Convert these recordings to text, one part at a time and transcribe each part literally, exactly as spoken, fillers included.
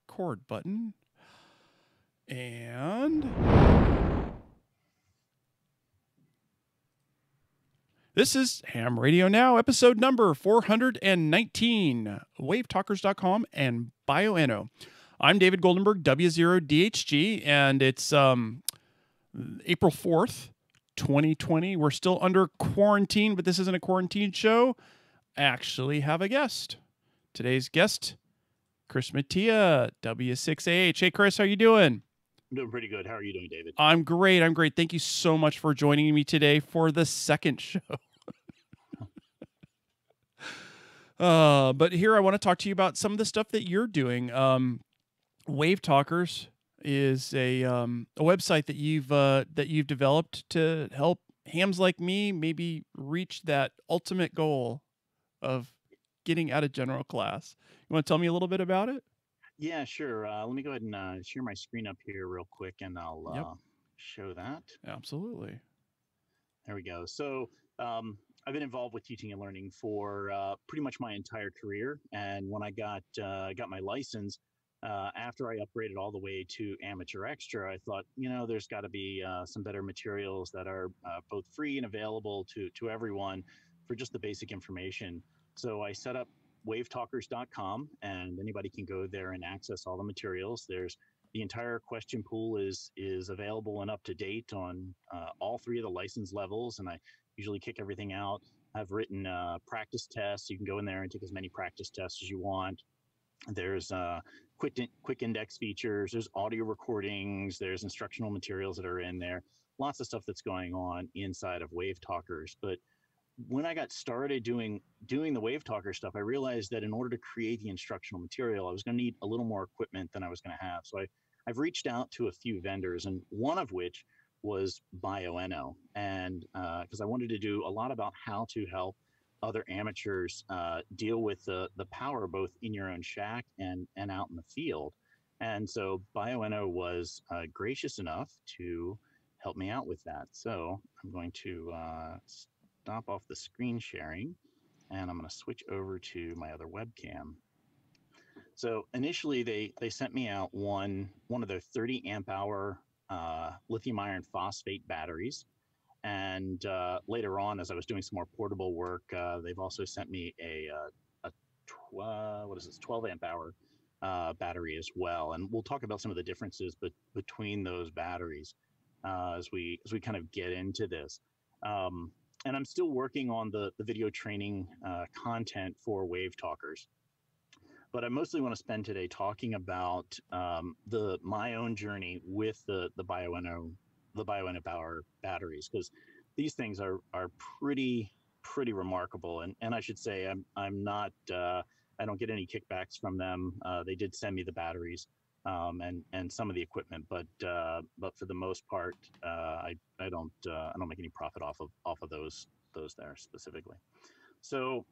record button. And this is Ham Radio Now, episode number four hundred nineteen, wavetalkers dot com and Bioenno. I'm David Goldenberg, W zero D H G, and it's um, April fourth, twenty twenty. We're still under quarantine, but this isn't a quarantine show. I actually have a guest. Today's guest, Chris Mattia, W six A H. Hey, Chris, how you doing? I'm doing pretty good. How are you doing, David? I'm great. I'm great. Thank you so much for joining me today for the second show. uh, but here I want to talk to you about some of the stuff that you're doing. Um, Wavetalkers is a um, a website that you've uh, that you've developed to help hams like me maybe reach that ultimate goal of getting out of general class. You want to tell me a little bit about it? Yeah, sure. Uh, let me go ahead and uh, share my screen up here real quick, and I'll uh, Yep. show that. Absolutely. There we go. So um, I've been involved with teaching and learning for uh, pretty much my entire career. And when I got uh, got my license, uh, after I upgraded all the way to amateur extra, I thought, you know, there's got to be uh, some better materials that are uh, both free and available to to everyone for just the basic information. So I set up wavetalkers dot com, and anybody can go there and access all the materials. There's the entire question pool is is available and up to date on uh, all three of the license levels, and I usually kick everything out. I've written uh, practice tests. You can go in there and take as many practice tests as you want. There's uh, quick in, quick index features. There's audio recordings. There's instructional materials that are in there. Lots of stuff that's going on inside of Wavetalkers. But when I got started doing doing the Wavetalker stuff, I realized that in order to create the instructional material, I was going to need a little more equipment than I was going to have. So I, I've reached out to a few vendors, and one of which was Bioenno. And because uh, I wanted to do a lot about how to help other amateurs uh, deal with the, the power both in your own shack and, and out in the field. And so Bioenno was uh, gracious enough to help me out with that. So I'm going to uh, stop off the screen sharing, and I'm going to switch over to my other webcam. So initially, they they sent me out one one of their thirty amp hour uh, lithium iron phosphate batteries, and uh, later on, as I was doing some more portable work, uh, they've also sent me a a, a tw uh, what is this twelve amp hour uh, battery as well. And we'll talk about some of the differences be between those batteries uh, as we as we kind of get into this. Um, And I'm still working on the, the video training uh, content for Wavetalkers. But I mostly want to spend today talking about um, the my own journey with the the Bioenno the Bioenno power batteries, because these things are are pretty pretty remarkable. And and I should say I'm I'm not uh, I don't get any kickbacks from them. Uh, they did send me the batteries um, and and some of the equipment, but uh, but for the most part, uh, I I don't uh, I don't make any profit off of off of those those there specifically. So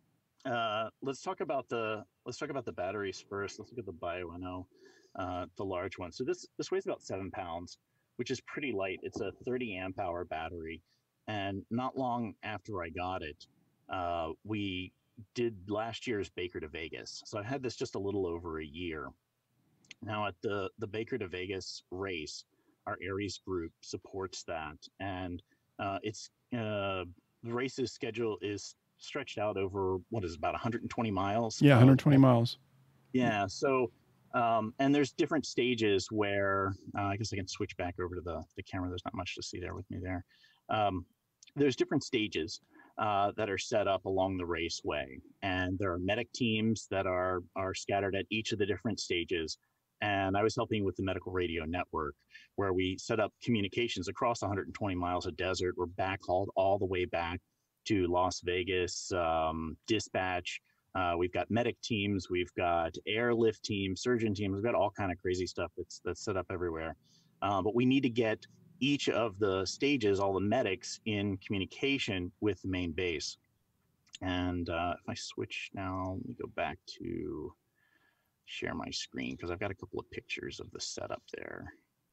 uh, let's talk about the let's talk about the batteries first. Let's look at the Bioenno, uh, the large one. So this this weighs about seven pounds, which is pretty light. It's a thirty amp hour battery, and not long after I got it, uh, we did last year's Baker to Vegas. So I've had this just a little over a year. Now at the, the Baker to Vegas race, our Aries group supports that. And uh, it's uh, the race's schedule is stretched out over, what is it, about one hundred twenty miles? Yeah, one hundred twenty miles. Yeah, so, um, and there's different stages where, uh, I guess I can switch back over to the, the camera. There's not much to see there with me there. Um, there's different stages uh, that are set up along the raceway. And there are medic teams that are, are scattered at each of the different stages. And I was helping with the medical radio network, where we set up communications across one hundred twenty miles of desert. We're backhauled all the way back to Las Vegas, um, dispatch. Uh, we've got medic teams, we've got airlift teams, surgeon teams. We've got all kind of crazy stuff that's that's set up everywhere. Uh, but we need to get each of the stages, all the medics, in communication with the main base. And uh, if I switch now, let me go back to share my screen, because I've got a couple of pictures of the setup there.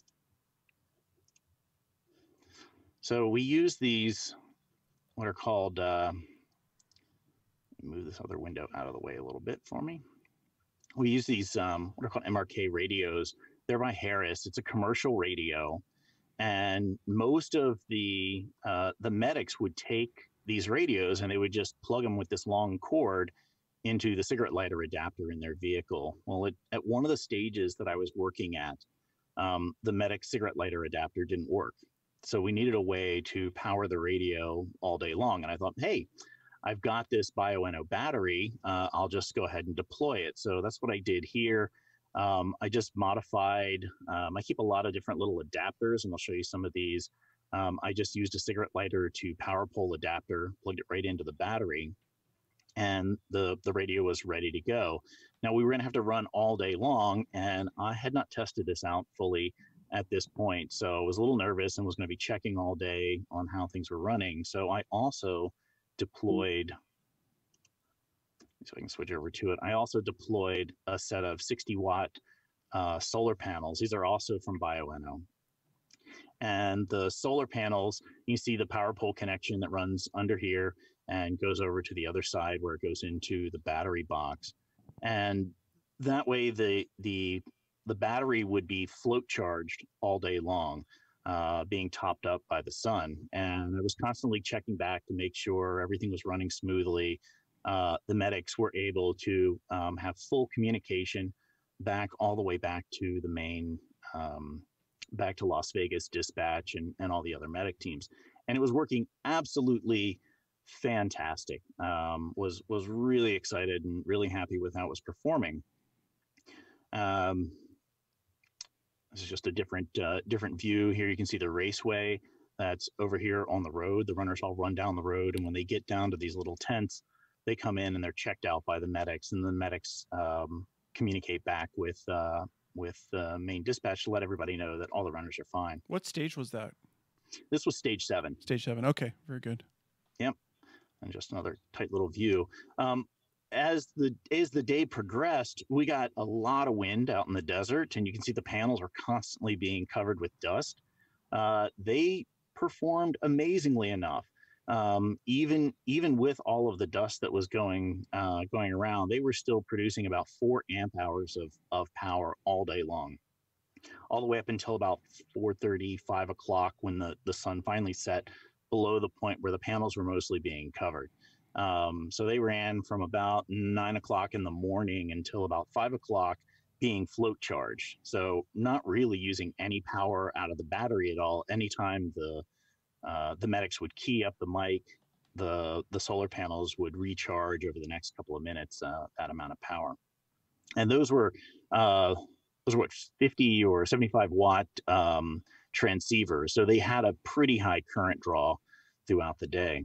So we use these, what are called, uh, move this other window out of the way a little bit for me. we use these um, what are called M R K radios. They're by Harris. It's a commercial radio, and most of the uh, the medics would take these radios and they would just plug them with this long cord into the cigarette lighter adapter in their vehicle. Well, it, at one of the stages that I was working at, um, the medic cigarette lighter adapter didn't work. So we needed a way to power the radio all day long. And I thought, hey, I've got this Bioenno battery. Uh, I'll just go ahead and deploy it. So that's what I did here. Um, I just modified, um, I keep a lot of different little adapters, and I'll show you some of these. Um, I just used a cigarette lighter to power pole adapter, plugged it right into the battery, and the, the radio was ready to go. Now we were gonna have to run all day long, and I had not tested this out fully at this point. So I was a little nervous and was gonna be checking all day on how things were running. So I also deployed, so I can switch over to it. I also deployed a set of sixty watt uh, solar panels. These are also from Bioenno. And the solar panels, you see the power pole connection that runs under here and goes over to the other side where it goes into the battery box. And that way the, the, the battery would be float charged all day long, uh, being topped up by the sun. And I was constantly checking back to make sure everything was running smoothly. Uh, the medics were able to um, have full communication back all the way back to the main, um, back to Las Vegas dispatch and, and all the other medic teams. And it was working absolutely fantastic. Um, was, was really excited and really happy with how it was performing. Um, this is just a different, uh, different view. Here you can see the raceway that's over here on the road. The runners all run down the road, and when they get down to these little tents, they come in and they're checked out by the medics, and the medics um, communicate back with uh, with uh, main dispatch to let everybody know that all the runners are fine. What stage was that? This was stage seven. Stage seven. Okay, very good. Yep, and just another tight little view. Um, as the as the day progressed, we got a lot of wind out in the desert, and you can see the panels are constantly being covered with dust. Uh, they performed amazingly enough. Um, even even with all of the dust that was going uh, going around, they were still producing about four amp hours of of power all day long, all the way up until about four thirty, five o'clock, when the the sun finally set below the point where the panels were mostly being covered. Um, so they ran from about nine o'clock in the morning until about five o'clock, being float charged. So not really using any power out of the battery at all. Anytime the Uh, the medics would key up the mic, the the solar panels would recharge over the next couple of minutes, uh, that amount of power. And those were uh, those were what, fifty or seventy-five watt um, transceivers, so they had a pretty high current draw throughout the day.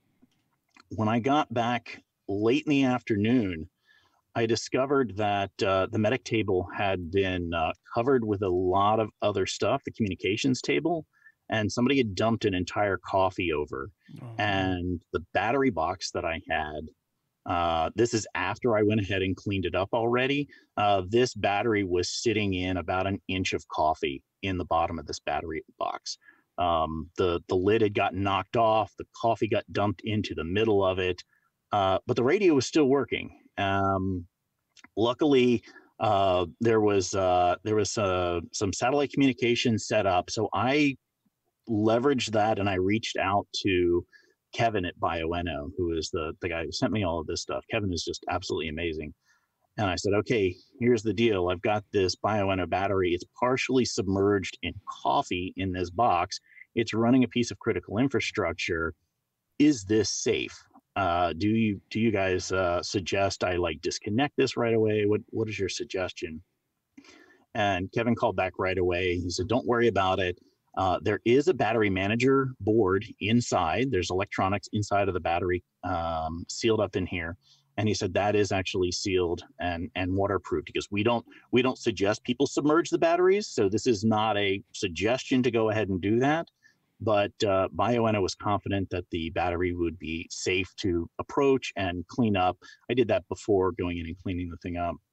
When I got back late in the afternoon, I discovered that uh, the medic table had been uh, covered with a lot of other stuff, the communications table, and somebody had dumped an entire coffee over. Oh. And the battery box that I had, uh, this is after I went ahead and cleaned it up already. Uh, this battery was sitting in about an inch of coffee in the bottom of this battery box. Um, the, the lid had gotten knocked off, the coffee got dumped into the middle of it, uh, but the radio was still working. Um, luckily, uh, there was, uh, there was uh, some satellite communication set up, so I leveraged that and I reached out to Kevin at Bioenno, who is the, the guy who sent me all of this stuff. Kevin is just absolutely amazing. And I said, okay, here's the deal. I've got this Bioenno battery. It's partially submerged in coffee in this box. It's running a piece of critical infrastructure. Is this safe? Uh, do you do you guys uh, suggest I like disconnect this right away? What what is your suggestion? And Kevin called back right away. He said, don't worry about it. Uh, there is a battery manager board inside. There's electronics inside of the battery, um, sealed up in here. And he said that is actually sealed and, and waterproof, because we don't we don't suggest people submerge the batteries. So this is not a suggestion to go ahead and do that. But uh, Bioenno was confident that the battery would be safe to approach and clean up. I did that before going in and cleaning the thing up.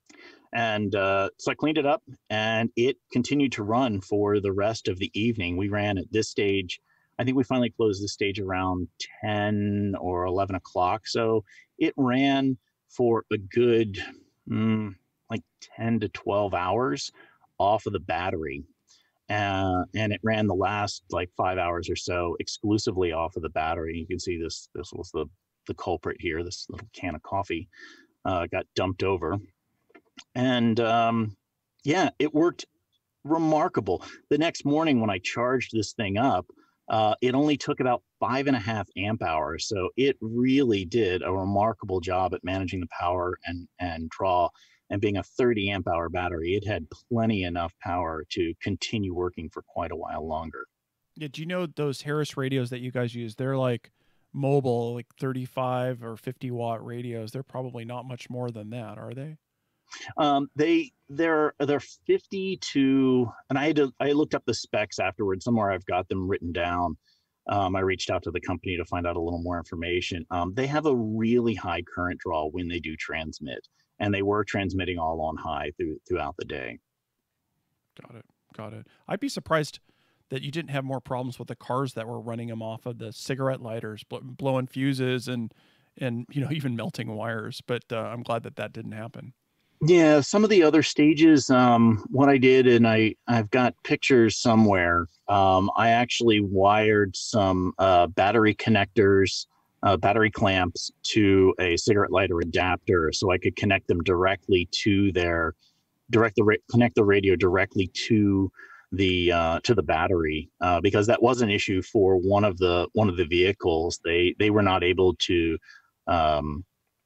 And uh, so I cleaned it up, and it continued to run for the rest of the evening. We ran at this stage, I think we finally closed the stage around ten or eleven o'clock. So it ran for a good, mm, like ten to twelve hours off of the battery. Uh, and it ran the last like five hours or so exclusively off of the battery. You can see this, this was the, the culprit here, this little can of coffee uh, got dumped over. And um, yeah, it worked remarkable. The next morning when I charged this thing up, uh, it only took about five and a half amp hours. So it really did a remarkable job at managing the power and, and draw. And being a thirty amp hour battery, it had plenty enough power to continue working for quite a while longer. Yeah, do you know those Harris radios that you guys use? They're like mobile, like thirty-five or fifty watt radios. They're probably not much more than that, are they? Um, they they're they're fifty to, and I had to I looked up the specs afterwards. Somewhere I've got them written down. Um, I reached out to the company to find out a little more information. Um, they have a really high current draw when they do transmit, and they were transmitting all on high through throughout the day. Got it. Got it. I'd be surprised that you didn't have more problems with the cars that were running them off of the cigarette lighters, bl- blowing fuses and and you know even melting wires. But uh, I'm glad that that didn't happen. Yeah, some of the other stages, um, what I did, and I, I've got pictures somewhere. Um, I actually wired some uh, battery connectors, uh, battery clamps to a cigarette lighter adapter so I could connect them directly to their, direct the connect the radio directly to the uh, to the battery uh, because that was an issue for one of the one of the vehicles. They they were not able to. Um,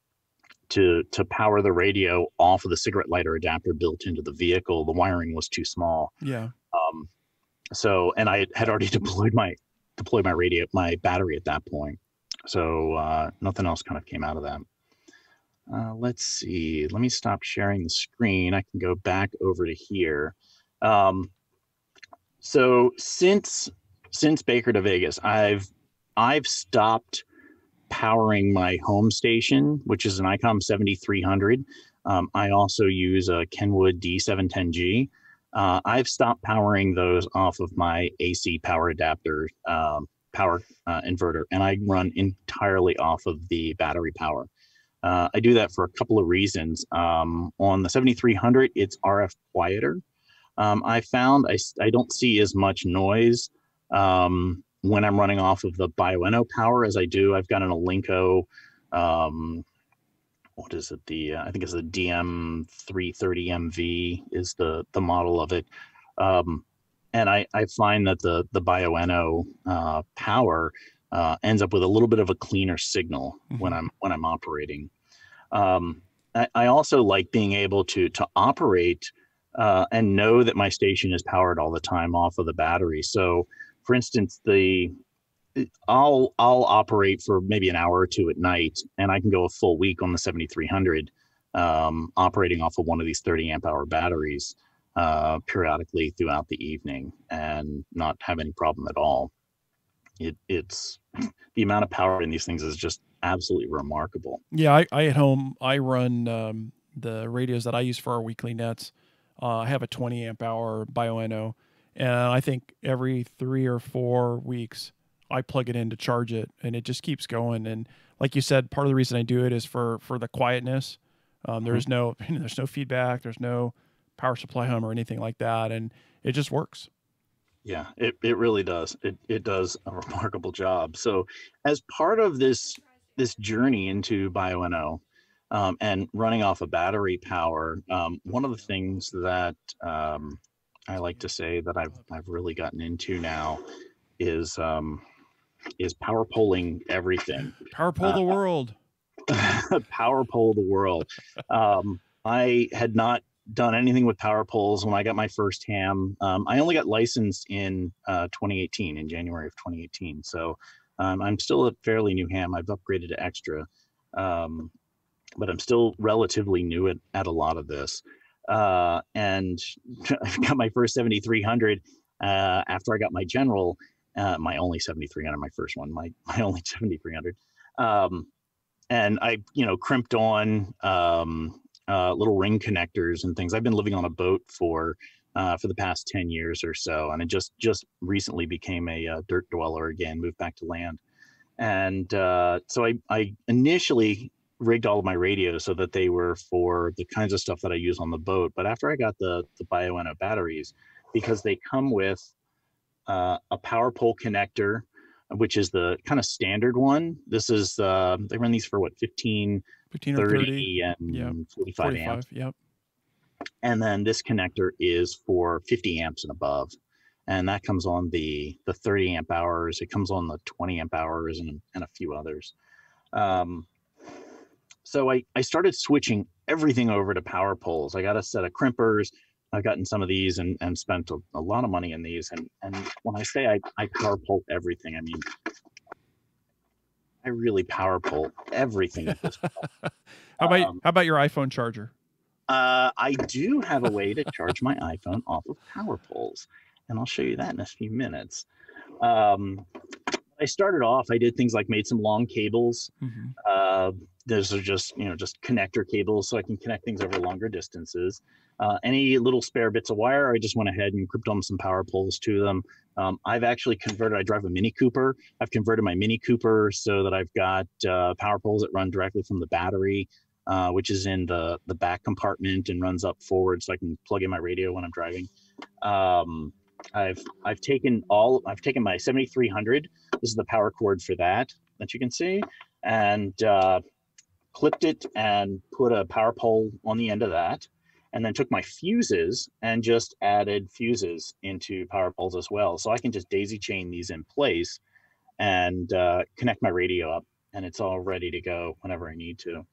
to to power the radio off of the cigarette lighter adapter built into the vehicle. The wiring was too small. Yeah. Um, so, and I had already deployed my deployed my radio, my battery at that point. So uh, nothing else kind of came out of that. Uh, let's see. Let me stop sharing the screen. I can go back over to here. Um, so since since Baker to Vegas, I've I've stopped powering my home station, which is an ICOM seventy-three hundred. Um, I also use a Kenwood D seven ten G. Uh, I've stopped powering those off of my A C power adapter um, power uh, inverter, and I run entirely off of the battery power. Uh, I do that for a couple of reasons. Um, on the seventy-three hundred, it's R F quieter. Um, I found I, I don't see as much noise um, when I'm running off of the Bioenno power as I do. I've got an Alinco, um, what is it? The uh, I think it's the D M three thirty M V is the the model of it, um, and I, I find that the the Bioenno uh, power uh, ends up with a little bit of a cleaner signal mm-hmm. when I'm when I'm operating. Um, I, I also like being able to to operate uh, and know that my station is powered all the time off of the battery. So, for instance, the I'll I'll operate for maybe an hour or two at night, and I can go a full week on the seventy-three hundred, um, operating off of one of these thirty amp hour batteries uh, periodically throughout the evening, and not have any problem at all. It it's the amount of power in these things is just absolutely remarkable. Yeah, I, I at home I run um, the radios that I use for our weekly nets. Uh, I have a twenty amp hour Bioenno, and I think every three or four weeks I plug it in to charge it, and it just keeps going. And like you said, part of the reason I do it is for for the quietness. Um, there's no there's no feedback, there's no power supply hum or anything like that, and it just works. Yeah, it, it really does. It it does a remarkable job. So as part of this this journey into Bioenno um, and running off of battery power, um, one of the things that um, I like to say that I've I've really gotten into now is um, is power polling everything. Power pole uh, the world. Power pole the world. Um, I had not done anything with power poles when I got my first ham. Um, I only got licensed in uh, twenty eighteen, in January of twenty eighteen. So um, I'm still a fairly new ham. I've upgraded to extra, um, but I'm still relatively new at, at a lot of this. Uh, and I got my first seventy-three hundred uh, after I got my general, uh, my only seventy-three hundred, my first one, my, my only seventy-three hundred. Um, and I, you know, crimped on um, uh, little ring connectors and things. I've been living on a boat for uh, for the past ten years or so, and I just just recently became a uh, dirt dweller again, moved back to land. And uh, so I, I initially rigged all of my radios so that they were for the kinds of stuff that I use on the boat. But after I got the the Bioenno batteries, because they come with uh, a power pole connector, which is the kind of standard one. This is uh, they run these for what fifteen, fifteen or thirty, thirty. and Yep. forty-five, forty-five amps. Yep. And then this connector is for fifty amps and above. And that comes on the the thirty amp hours. It comes on the twenty amp hours and, and a few others. Um, so I, I started switching everything over to power poles. I got a set of crimpers. I've gotten some of these and, and spent a, a lot of money in these. And, and when I say I, I power pole everything, I mean, I really power pole everything at this point. how about um, how about your iPhone charger? Uh, I do have a way to charge my iPhone off of power poles, and I'll show you that in a few minutes. Um, I started off, I did things like made some long cables. Mm-hmm. Uh, those are just, you know, just connector cables so I can connect things over longer distances. Uh, any little spare bits of wire, I just went ahead and clipped on some power poles to them. Um, I've actually converted, I drive a Mini Cooper. I've converted my Mini Cooper so that I've got uh, power poles that run directly from the battery, uh, which is in the, the back compartment and runs up forward so I can plug in my radio when I'm driving. Um, I've I've taken all I've taken my seventy-three hundred. This is the power cord for that that you can see, and uh, clipped it and put a power pole on the end of that, and then took my fuses and just added fuses into power poles as well. So I can just daisy chain these in place and uh, connect my radio up, and it's all ready to go whenever I need to.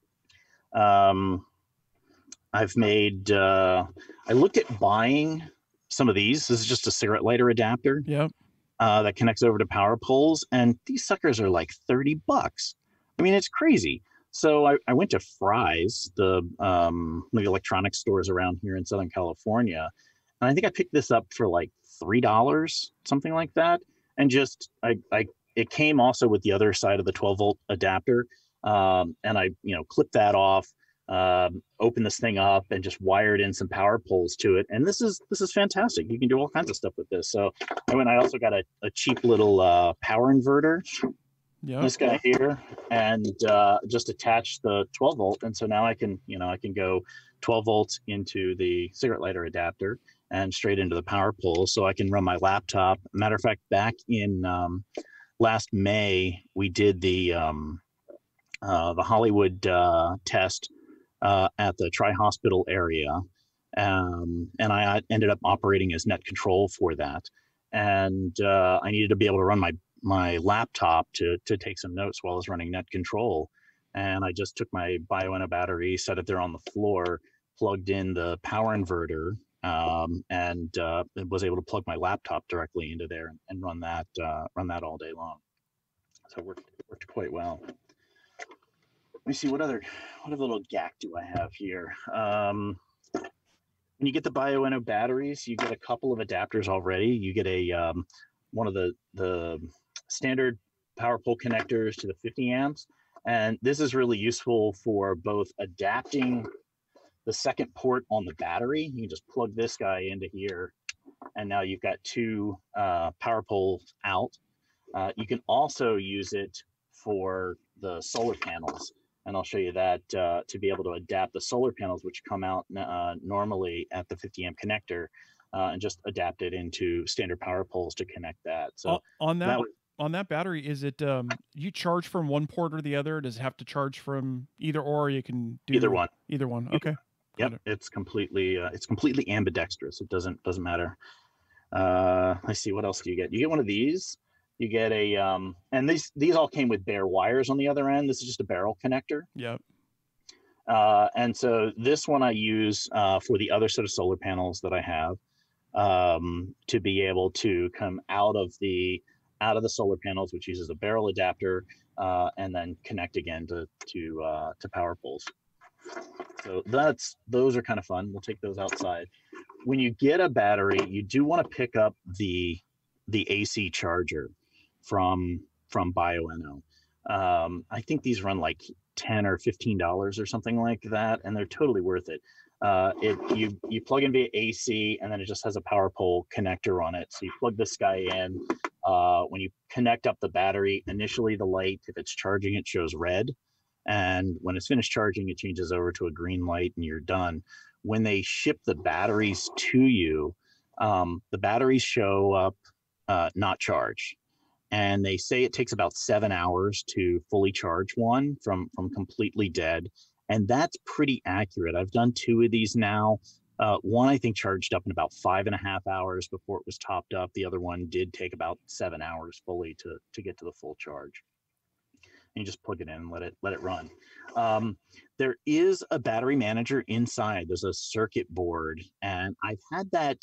Um, I've made. Uh, I looked at buying some of these. This is just a cigarette lighter adapter. Yep. Uh, that connects over to power poles, and these suckers are like thirty bucks. I mean, it's crazy. So I, I went to Fry's, the um, the electronics stores around here in Southern California, and I think I picked this up for like three dollars, something like that. And just I, I it came also with the other side of the twelve volt adapter, um, and I you know clipped that off. Um, open this thing up and just wired in some power poles to it, and this is this is fantastic. You can do all kinds of stuff with this. So I went. I also got a, a cheap little uh, power inverter. Yeah. This guy here, and uh, just attach the twelve volt, and so now I can you know I can go twelve volts into the cigarette lighter adapter and straight into the power pole, so I can run my laptop. Matter of fact, back in um, last May, we did the um, uh, the Hollywood uh, test. Uh, at the tri-hospital area, um, and I ended up operating as net control for that. And uh, I needed to be able to run my my laptop to to take some notes while I was running net control. And I just took my Bioenno battery, set it there on the floor, plugged in the power inverter, um, and uh, was able to plug my laptop directly into there and run that uh, run that all day long. So it worked, it worked quite well. Let me see, what other what other little gack do I have here? Um, when you get the Bioenno batteries, you get a couple of adapters already. You get a um, one of the the standard power pole connectors to the fifty amps, and this is really useful for both adapting the second port on the battery. You can just plug this guy into here, and now you've got two uh, power poles out. Uh, you can also use it for the solar panels. And I'll show you that uh, to be able to adapt the solar panels, which come out uh, normally at the fifty amp connector, uh, and just adapt it into standard power poles to connect that. So on that, that on that battery, is it um, you charge from one port or the other? Does it have to charge from either or? You can do either one. Either one. Okay. Yep. It. It's completely uh, it's completely ambidextrous. It doesn't doesn't matter. Uh, let's see, what else do you get? You get one of these. You get a, um, and these these all came with bare wires on the other end. This is just a barrel connector. Yep. Uh, and so this one I use uh, for the other set of solar panels that I have, um, to be able to come out of the out of the solar panels, which uses a barrel adapter, uh, and then connect again to to uh, to power poles. So that's those are kind of fun. We'll take those outside. When you get a battery, you do want to pick up the the A C charger from from Bioenno. Um, I think these run like ten or fifteen dollars or something like that, and they're totally worth it. Uh, it you you plug in via A C, and then it just has a power pole connector on it. So you plug this guy in. Uh, when you connect up the battery, initially the light, if it's charging, it shows red, And when it's finished charging, it changes over to a green light and you're done. When they ship the batteries to you, um, the batteries show up uh, not charged. And they say it takes about seven hours to fully charge one from, from completely dead. And that's pretty accurate. I've done two of these now. Uh, one, I think, charged up in about five and a half hours before it was topped up. The other one did take about seven hours fully to, to get to the full charge. And you just plug it in and let it, let it run. Um, there is a battery manager inside. There's a circuit board. And I've had that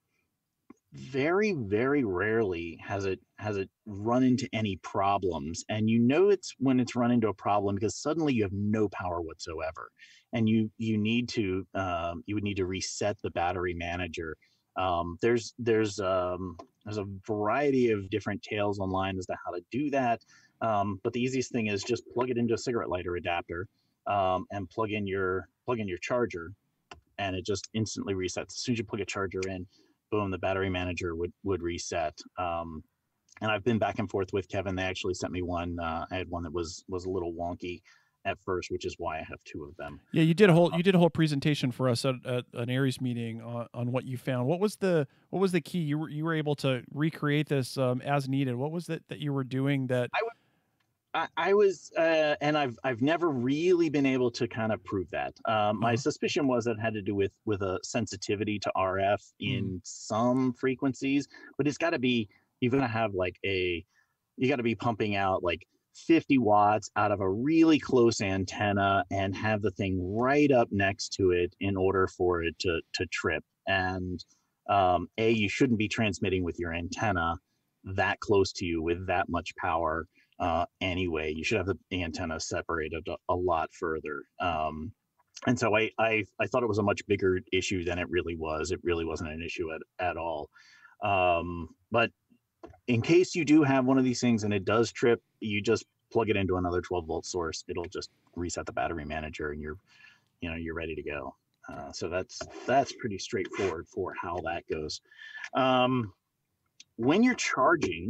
very, very rarely has it has it run into any problems. And you know it's when it's run into a problem because suddenly you have no power whatsoever, and you you need to um, you would need to reset the battery manager. Um, there's there's um, there's a variety of different tales online as to how to do that, um, but the easiest thing is just plug it into a cigarette lighter adapter um, and plug in your plug in your charger, and it just instantly resets as soon as you plug a charger in. Boom, the battery manager would would reset. Um, and I've been back and forth with Kevin. They actually sent me one. Uh, I had one that was was a little wonky at first, which is why I have two of them. Yeah, you did a whole you did a whole presentation for us at, at an Aries meeting on, on what you found. What was the what was the key? You were you were able to recreate this um, as needed. What was it that you were doing that? I would I, I was, uh, and I've I've never really been able to kind of prove that. Uh, my Uh-huh. suspicion was it had to do with with a sensitivity to R F in Mm. some frequencies, but it's got to be you're gonna have like a you got to be pumping out like fifty watts out of a really close antenna and have the thing right up next to it in order for it to to trip. And um, a you shouldn't be transmitting with your antenna that close to you with that much power. Uh, anyway, you should have the antenna separated a, a lot further. Um, and so I, I, I thought it was a much bigger issue than it really was. It really wasn't an issue at, at all. Um, but in case you do have one of these things and it does trip, you just plug it into another twelve volt source. It'll just reset the battery manager and you're, you know, you're ready to go. Uh, so that's, that's pretty straightforward for how that goes. Um, when you're charging,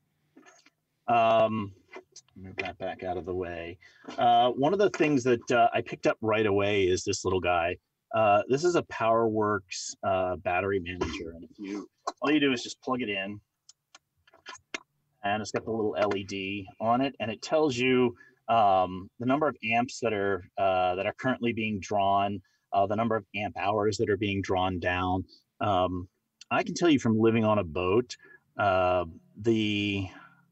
Um, move that back out of the way. Uh, one of the things that uh, I picked up right away is this little guy. Uh, this is a PowerWorks uh, battery manager, and if you all you do is just plug it in, and it's got the little L E D on it, and it tells you um, the number of amps that are uh, that are currently being drawn, uh, the number of amp hours that are being drawn down. Um, I can tell you from living on a boat, uh, the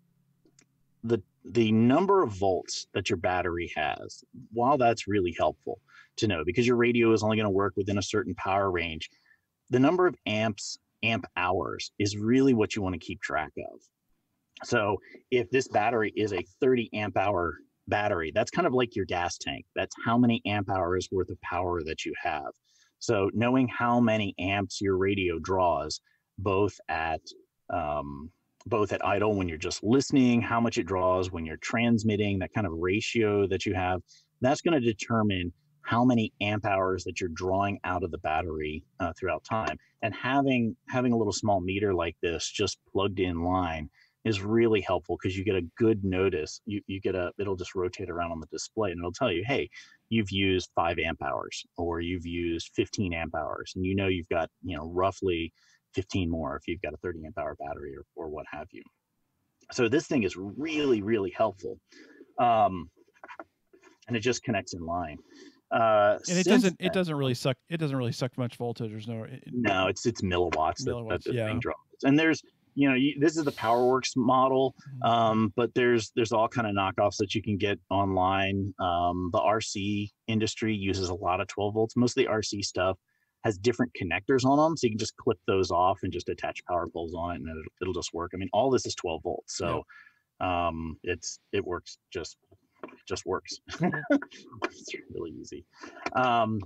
the the number of volts that your battery has, while that's really helpful to know because your radio is only going to work within a certain power range, the number of amps, amp hours is really what you want to keep track of. So if this battery is a thirty amp hour battery, that's kind of like your gas tank. That's how many amp hours worth of power that you have. So knowing how many amps your radio draws, both at um, both at idle when you're just listening, how much it draws when you're transmitting, that kind of ratio that you have, that's going to determine how many amp hours that you're drawing out of the battery uh, throughout time. And having having a little small meter like this just plugged in line is really helpful because you get a good notice. You, you get a, it'll just rotate around on the display and it'll tell you, hey, you've used five amp hours or you've used fifteen amp hours. And you know you've got, you know, roughly fifteen more if you've got a thirty amp hour battery or, or what have you. So this thing is really, really helpful. Um, and it just connects in line. Uh, And it doesn't then, it doesn't really suck it doesn't really suck much voltage. There's no it, no, it's it's milliwatts, milliwatts that, that the yeah. thing draws. And there's you know, you, this is the PowerWorks model, um, but there's there's all kind of knockoffs that you can get online. Um, the R C industry uses a lot of twelve volts. Most of the R C stuff has different connectors on them, so you can just clip those off and just attach power poles on it, and it'll, it'll just work. I mean, all this is twelve volts, so yeah. um, it's it works just just works. It's really easy. Um,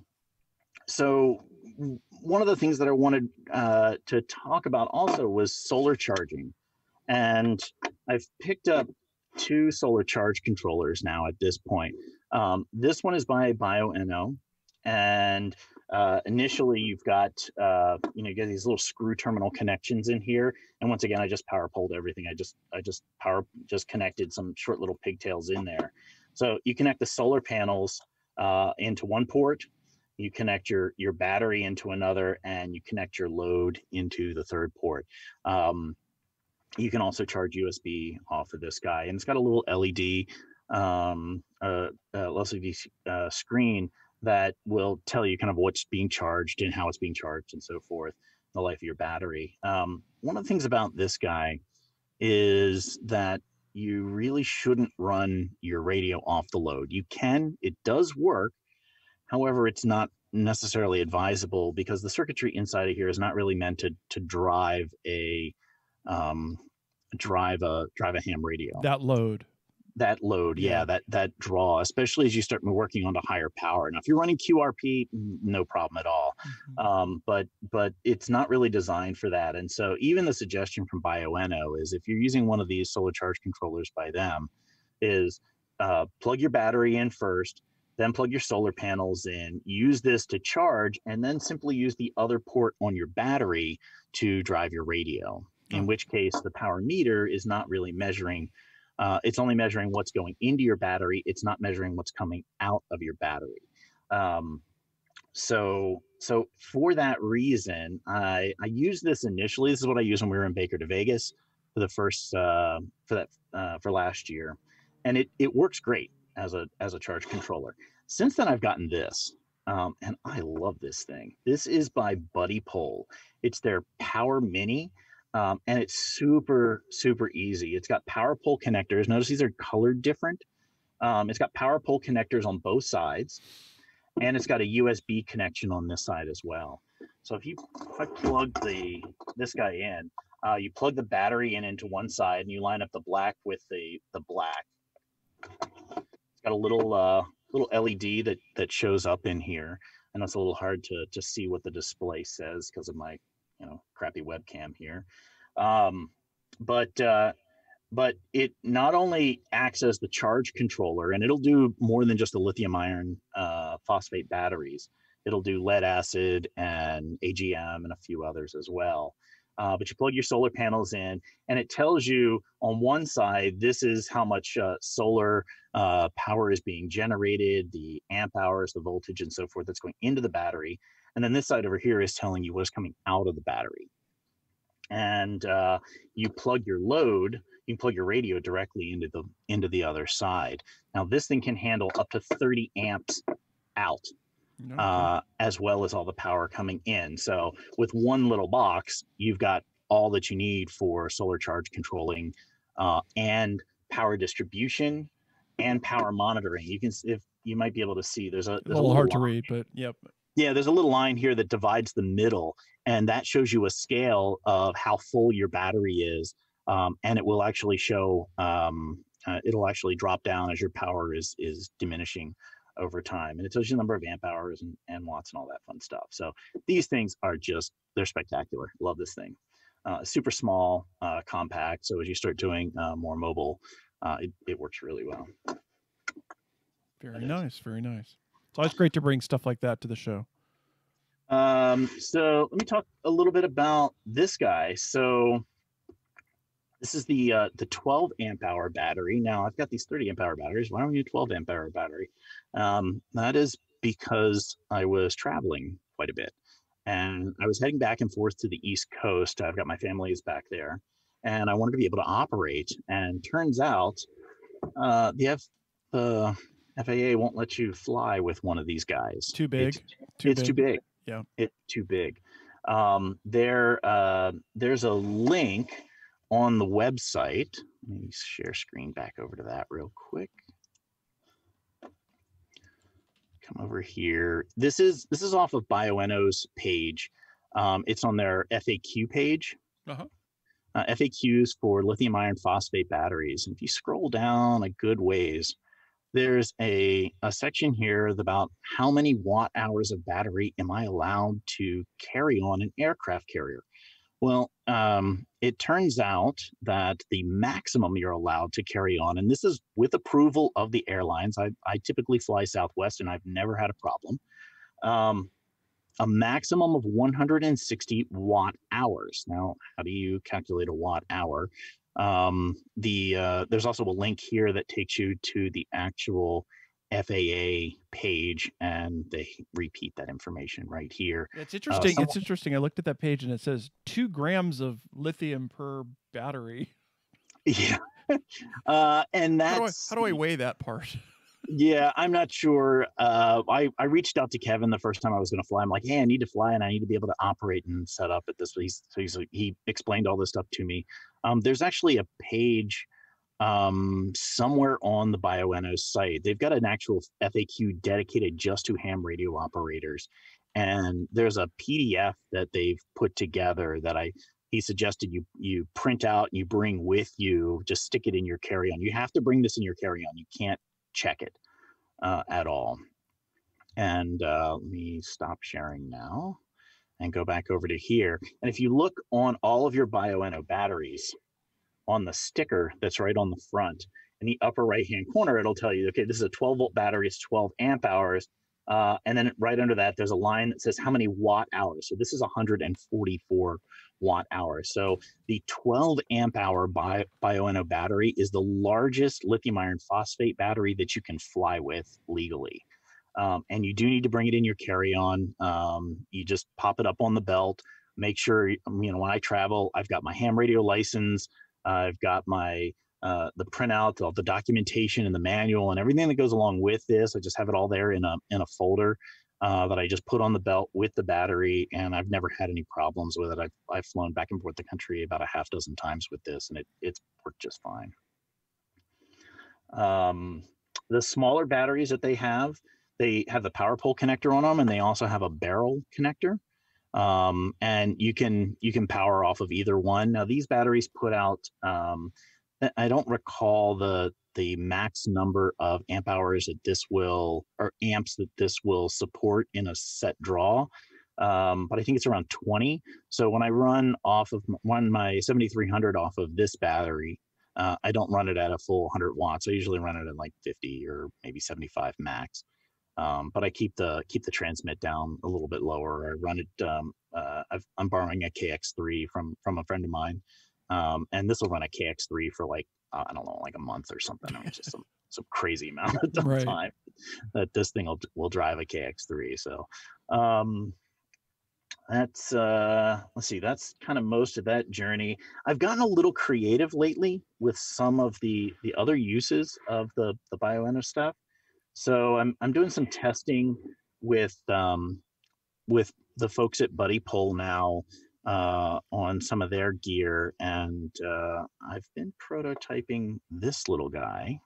so one of the things that I wanted uh, to talk about also was solar charging. And I've picked up two solar charge controllers now at this point. Um, this one is by Bioenno. And uh, initially you've got, uh, you know, you get these little screw terminal connections in here. And once again, I just power pulled everything. I just, I just power, just connected some short little pigtails in there. So you connect the solar panels uh, into one port, you connect your your battery into another, and you connect your load into the third port. Um, you can also charge U S B off of this guy, and it's got a little L E D um, uh, uh, L C D uh, screen that will tell you kind of what's being charged and how it's being charged and so forth, the life of your battery. Um, one of the things about this guy is that you really shouldn't run your radio off the load. You can, it does work. However, it's not necessarily advisable because the circuitry inside of here is not really meant to to drive a um, drive a drive a ham radio. That load. That load, yeah, Yeah. that that draw, especially as you start working on the higher power. Now, if you're running Q R P, no problem at all. Mhm. Um, but but it's not really designed for that. And so even the suggestion from Bioenno is if you're using one of these solar charge controllers by them, is uh, plug your battery in first, then plug your solar panels in, use this to charge, and then simply use the other port on your battery to drive your radio. In Oh. which case, the power meter is not really measuring. Uh, it's only measuring what's going into your battery. It's not measuring what's coming out of your battery. Um, so, so for that reason, I I used this initially. This is what I used when we were in Baker to Vegas for the first uh, for that uh, for last year, and it it works great as a as a charge controller. Since then, I've gotten this, um, and I love this thing. This is by Buddy Pole. It's their Power Mini. Um, and it's super, super easy. It's got power pole connectors. Notice these are colored different. Um, it's got power pole connectors on both sides, and it's got a U S B connection on this side as well. So if you if I plug the this guy in, uh, you plug the battery in into one side, and you line up the black with the the black. It's got a little uh, little L E D that that shows up in here, and it's a little hard to to see what the display says because of my you know crappy webcam here. Um, but uh, but it not only acts as the charge controller, and it'll do more than just the lithium iron uh, phosphate batteries. It'll do lead acid and A G M and a few others as well. Uh, but you plug your solar panels in, and it tells you on one side, this is how much uh, solar uh, power is being generated, the amp hours, the voltage, and so forth that's going into the battery. And then this side over here is telling you what's coming out of the battery. And uh, you plug your load, you can plug your radio directly into the into the other side. Now this thing can handle up to thirty amps out, Okay. uh, as well as all the power coming in. So with one little box, you've got all that you need for solar charge controlling uh, and power distribution and power monitoring. You can, if you might be able to see, there's a, a there's little a hard to line. read, but yep. Yeah, there's a little line here that divides the middle, and that shows you a scale of how full your battery is. Um, and it will actually show, um, uh, it'll actually drop down as your power is is diminishing over time. And it tells you the number of amp hours and, and watts and all that fun stuff. So these things are just, they're spectacular. Love this thing. Uh, super small, uh, compact. So as you start doing uh, more mobile, uh, it, it works really well. Very nice. Very nice. It's always great to bring stuff like that to the show. Um, so let me talk a little bit about this guy. So this is the uh, the twelve amp hour battery. Now I've got these thirty amp hour batteries. Why don't we need a twelve amp hour battery? Um, that is because I was traveling quite a bit, and I was heading back and forth to the East Coast. I've got my family's back there, and I wanted to be able to operate. And turns out uh, the F the F A A won't let you fly with one of these guys. Too big. It's too it's big. too big. Yeah. It's too big. Um, there, uh, there's a link on the website. Let me share screen back over to that real quick. Come over here. This is this is off of Bioenno's page. Um, it's on their F A Q page. Uh-huh. Uh, F A Qs for lithium iron phosphate batteries. And if you scroll down a good ways, there's a, a section here about how many watt hours of battery am I allowed to carry on an aircraft carrier. Well, um, it turns out that the maximum you're allowed to carry on, and this is with approval of the airlines. I, I typically fly Southwest, and I've never had a problem. Um, a maximum of one hundred sixty watt hours. Now, how do you calculate a watt hour? Um, the uh, there's also a link here that takes you to the actual F A A page, and they repeat that information right here. Yeah, it's Uh, interesting. some, It's interesting. I looked at that page and it says two grams of lithium per battery. yeah, uh, and How do I that's how do I weigh that part? yeah, I'm not sure. Uh, I I reached out to Kevin the first time I was going to fly. I'm like, hey, I need to fly and I need to be able to operate and set up at this. He's, so he's, he explained all this stuff to me. Um, there's actually a page um, somewhere on the Bioenno site. They've got an actual F A Q dedicated just to ham radio operators, and there's a P D F that they've put together that I he suggested you you print out and you bring with you. Just stick it in your carry-on. You have to bring this in your carry-on. You can't check it uh, at all. And uh, let me stop sharing now and go back over to here. And if you look on all of your Bioenno batteries, on the sticker that's right on the front, in the upper right hand corner, it'll tell you, okay, this is a twelve volt battery, it's twelve amp hours. Uh, and then right under that, there's a line that says how many watt hours. So this is one hundred forty-four watt hours. So the twelve amp hour Bi Bioenno battery is the largest lithium iron phosphate battery that you can fly with legally. Um, and you do need to bring it in your carry-on. Um, you just pop it up on the belt. Make sure, you know, when I travel, I've got my ham radio license. Uh, I've got my uh, the printout, all the documentation and the manual and everything that goes along with this. I just have it all there in a in a folder uh, that I just put on the belt with the battery, and I've never had any problems with it. I've I've flown back and forth the country about a half dozen times with this, and it it's worked just fine. Um, the smaller batteries that they have, they have the power pole connector on them, and they also have a barrel connector. Um, and you can you can power off of either one. Now these batteries put out, um, I don't recall the the max number of amp hours that this will, or amps that this will support in a set draw, um, but I think it's around twenty. So when I run off of run my seventy-three hundred off of this battery, uh, I don't run it at a full one hundred watts. I usually run it at like fifty or maybe seventy-five max. Um, but I keep the keep the transmit down a little bit lower. I run it. Um, uh, I've, I'm borrowing a K X three from from a friend of mine, um, and this will run a K X three for like uh, I don't know, like a month or something. I mean, just some some crazy amount of Right. time that this thing will will drive a K X three. So um, that's uh, let's see. That's kind of most of that journey. I've gotten a little creative lately with some of the the other uses of the the Bioenno stuff. So I'm I'm doing some testing with um, with the folks at Buddy Pull now uh, on some of their gear, and uh, I've been prototyping this little guy.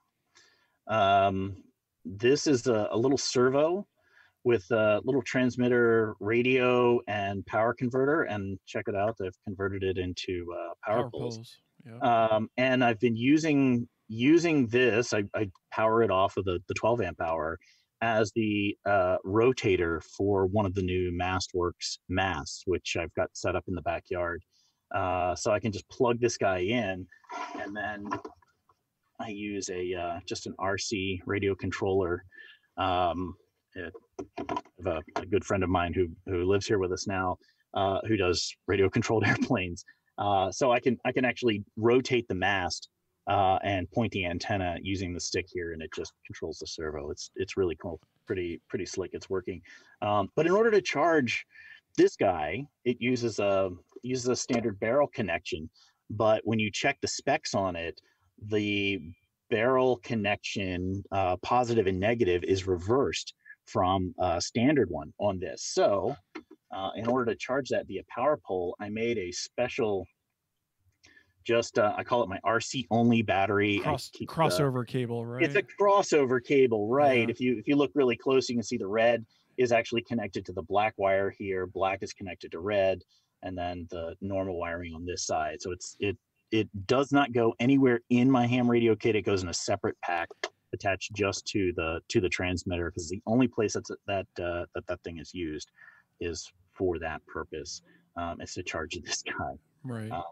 Um, this is a, a little servo with a little transmitter, radio, and power converter. And check it out, I've converted it into uh, power, Power poles. poles. Yeah. Um, and I've been using using this. I, I power it off of the, the twelve amp hour as the uh, rotator for one of the new Mastworks masts, which I've got set up in the backyard. Uh, so I can just plug this guy in, and then I use a uh, just an R C radio controller. Um, it, a, a good friend of mine who who lives here with us now, uh, who does radio controlled airplanes. Uh, so I can I can actually rotate the mast uh, and point the antenna using the stick here, and it just controls the servo. It's it's really cool, pretty pretty slick. It's working. Um, but in order to charge this guy, it uses a uses a standard barrel connection. But when you check the specs on it, the barrel connection, uh, positive and negative, is reversed from a standard one on this. So uh, in order to charge that via power pole, I made a special, just uh, I call it my R C only battery. Cross, I keep, crossover uh, cable, right? It's a crossover cable, right? Yeah. If you if you look really close, you can see the red is actually connected to the black wire here. Black is connected to red, and then the normal wiring on this side. So it's it it does not go anywhere in my ham radio kit. It goes in a separate pack attached just to the to the transmitter, because the only place that's that uh, that that thing is used is for that purpose. Um, is to charge this guy. Right. Um,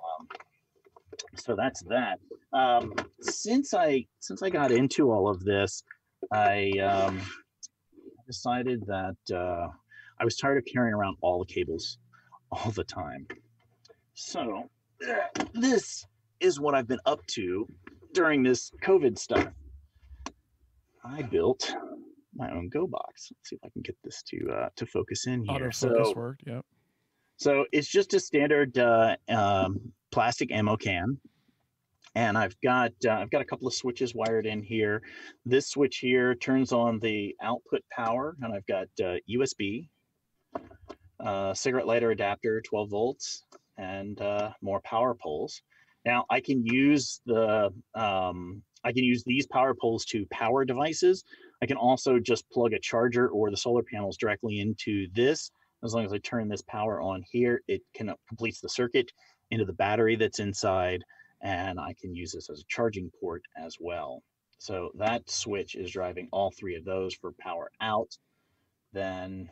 so that's that. Um, since I since I got into all of this, I um, decided that uh, I was tired of carrying around all the cables all the time. So this is what I've been up to during this COVID stuff. I built my own Go box. Let's see if I can get this to uh, to focus in here. Autofocus so, worked, yep. So it's just a standard uh, um, plastic ammo can. And I've got uh, I've got a couple of switches wired in here. This switch here turns on the output power, and I've got uh, U S B, uh, cigarette lighter adapter, twelve volts, and uh, more power poles. Now I can use the um, I can use these power poles to power devices. I can also just plug a charger or the solar panels directly into this. As long as I turn this power on here, it can completes the circuit into the battery that's inside. And I can use this as a charging port as well. So that switch is driving all three of those for power out. Then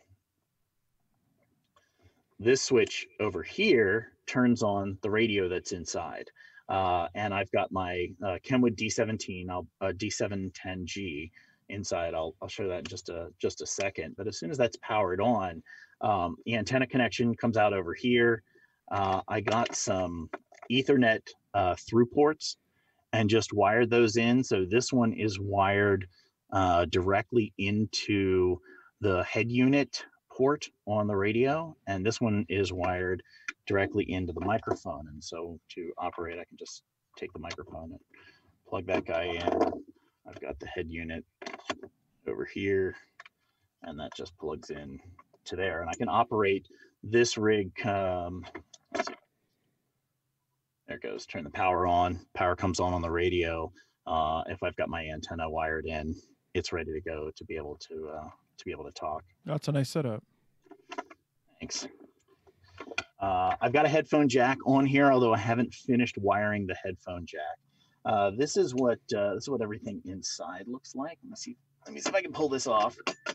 this switch over here turns on the radio that's inside. Uh, and I've got my uh, Kenwood D seventeen, uh, D seven ten G inside. I'll, I'll show that in just a, just a second. But as soon as that's powered on, um, the antenna connection comes out over here. Uh, I got some Ethernet uh, through ports and just wired those in. So this one is wired uh, directly into the head unit port on the radio, and this one is wired directly into the microphone. And so to operate, I can just take the microphone and plug that guy in. I've got the head unit over here, and that just plugs in to there. And I can operate this rig. Um, let's see. There it goes. Turn the power on. Power comes on on the radio. Uh, if I've got my antenna wired in, it's ready to go to be able to uh, to be able to talk. That's a nice setup. Thanks. Uh, I've got a headphone jack on here, although I haven't finished wiring the headphone jack. Uh, this is what uh, this is what everything inside looks like. Let me see. Let me see if I can pull this off.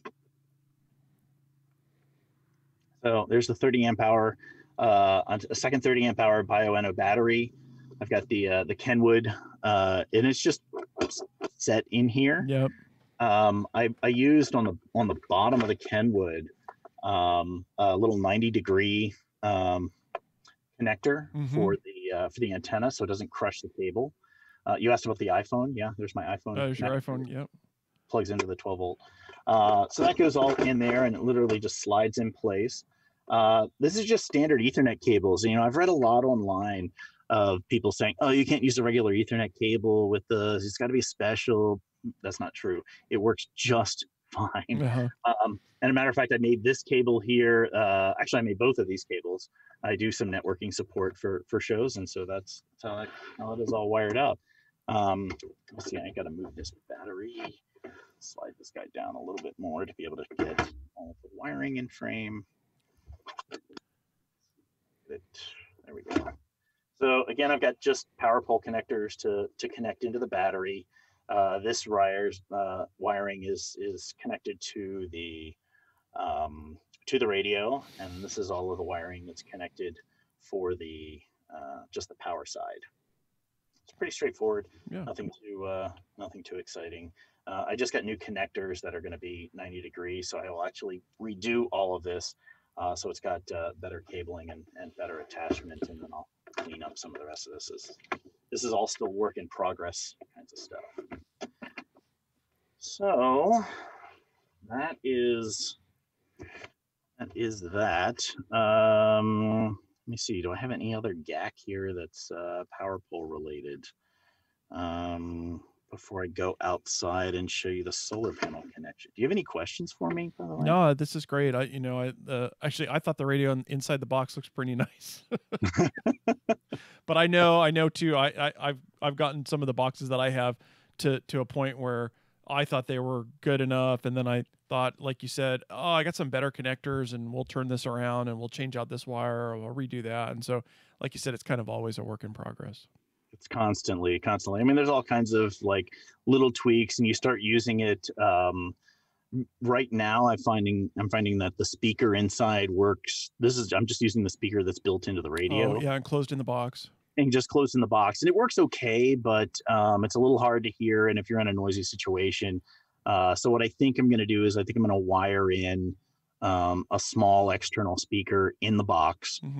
So there's the thirty amp hour. Uh, a second thirty amp hour Bioenno battery. I've got the uh, the Kenwood, uh, and it's just set in here. Yep. Um, I, I used on the on the bottom of the Kenwood um, a little ninety degree um, connector mm-hmm. for the uh, for the antenna, so it doesn't crush the cable. Uh, you asked about the iPhone. Yeah, there's my iPhone. Oh, there's your iPhone. Yep. Plugs into the twelve volt. Uh, so that goes all in there, and it literally just slides in place. Uh, this is just standard Ethernet cables. You know, I've read a lot online of people saying, "Oh, you can't use a regular Ethernet cable with the. It's got to be special." That's not true. It works just fine. Uh-huh. Um, and a matter of fact, I made this cable here. Uh, actually, I made both of these cables. I do some networking support for for shows, and so that's, that's how, I, how it is all wired up. Um, let's see. I got to move this battery. Slide this guy down a little bit more to be able to get all of the wiring in frame. It, there we go. So again, I've got just power pole connectors to to connect into the battery. Uh, this wires uh, wiring is is connected to the um, to the radio, and this is all of the wiring that's connected for the uh, just the power side. It's pretty straightforward. Yeah. Nothing too uh, nothing too exciting. Uh, I just got new connectors that are going to be ninety degrees, so I will actually redo all of this. Uh, so it's got uh, better cabling and, and better attachment, and then I'll clean up some of the rest of this. Is, this is all still work in progress kinds of stuff. So that is that is that. Um, let me see. Do I have any other G A C here that's uh, power pole related? Um, before I go outside and show you the solar panel connection. Do you have any questions for me, by the way? No, this is great. I, you know, I uh, actually I thought the radio in, inside the box looks pretty nice. But I know, I know too. I, I, I've I've gotten some of the boxes that I have to to a point where I thought they were good enough, and then I thought, like you said, oh, I got some better connectors, and we'll turn this around, and we'll change out this wire, or we'll redo that. And so, like you said, it's kind of always a work in progress. It's constantly, constantly. I mean, there's all kinds of like little tweaks, and you start using it. Um, right now, I'm finding I'm finding that the speaker inside works. This is I'm just using the speaker that's built into the radio. Oh, yeah, and closed in the box. And just closed in the box, and it works okay, but um, it's a little hard to hear. And if you're in a noisy situation, uh, so what I think I'm going to do is I think I'm going to wire in um, a small external speaker in the box. Mm-hmm.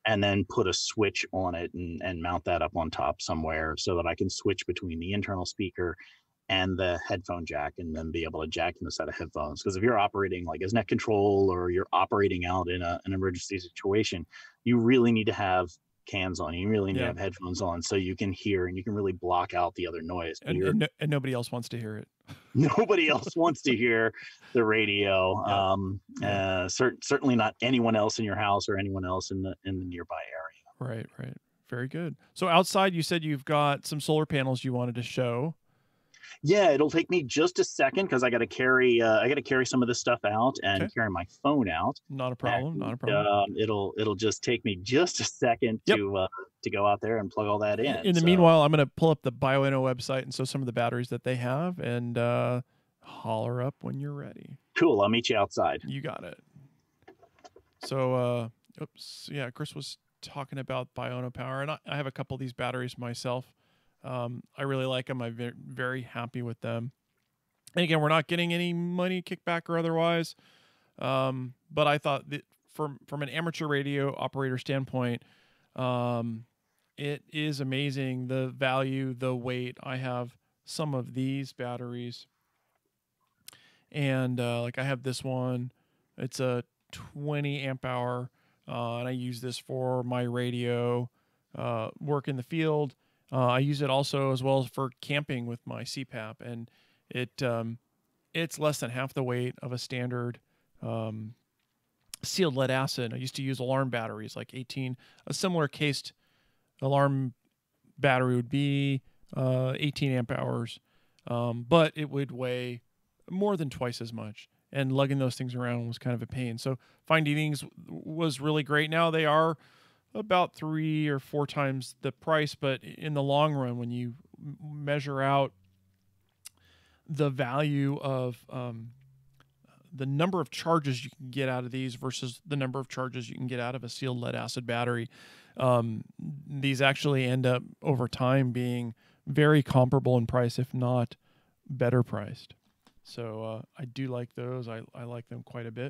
and then put a switch on it and, and mount that up on top somewhere so that I can switch between the internal speaker and the headphone jack, and then be able to jack in a set of headphones. Because if you're operating like as net control, or you're operating out in a, an emergency situation, you really need to have cans on. You really need Yeah. to have headphones on so you can hear and you can really block out the other noise. And, and, no, and nobody else wants to hear it. Nobody else wants to hear the radio. Yep. Um, Yeah. uh, cert- certainly not anyone else in your house or anyone else in the in the nearby area. Right, right. Very good. So outside, you said you've got some solar panels you wanted to show. Yeah, it'll take me just a second because I got to carry uh, I got to carry some of this stuff out and Okay. carry my phone out. Not a problem. And, not a problem. Um, it'll it'll just take me just a second Yep. to uh, to go out there and plug all that in. In the so. meanwhile, I'm going to pull up the Bioenno website and so some of the batteries that they have, and uh, holler up when you're ready. Cool. I'll meet you outside. You got it. So, uh, oops, yeah, Chris was talking about Bioenno power, and I, I have a couple of these batteries myself. Um, I really like them. I'm very, very happy with them. And again, we're not getting any money kickback or otherwise. Um, but I thought that from from an amateur radio operator standpoint, um, it is amazing the value, the weight. I have some of these batteries, and uh, like I have this one. It's a twenty amp hour, uh, and I use this for my radio uh, work in the field. Uh, I use it also as well as for camping with my C PAP, and it um, it's less than half the weight of a standard um, sealed lead acid. I used to use alarm batteries, like eighteen. A similar cased alarm battery would be uh, eighteen amp hours, um, but it would weigh more than twice as much. And lugging those things around was kind of a pain. So finding these was really great. Now they are about three or four times the price, but in the long run, when you measure out the value of um, the number of charges you can get out of these versus the number of charges you can get out of a sealed lead acid battery, um, these actually end up over time being very comparable in price, if not better priced. So uh, I do like those. I, I like them quite a bit.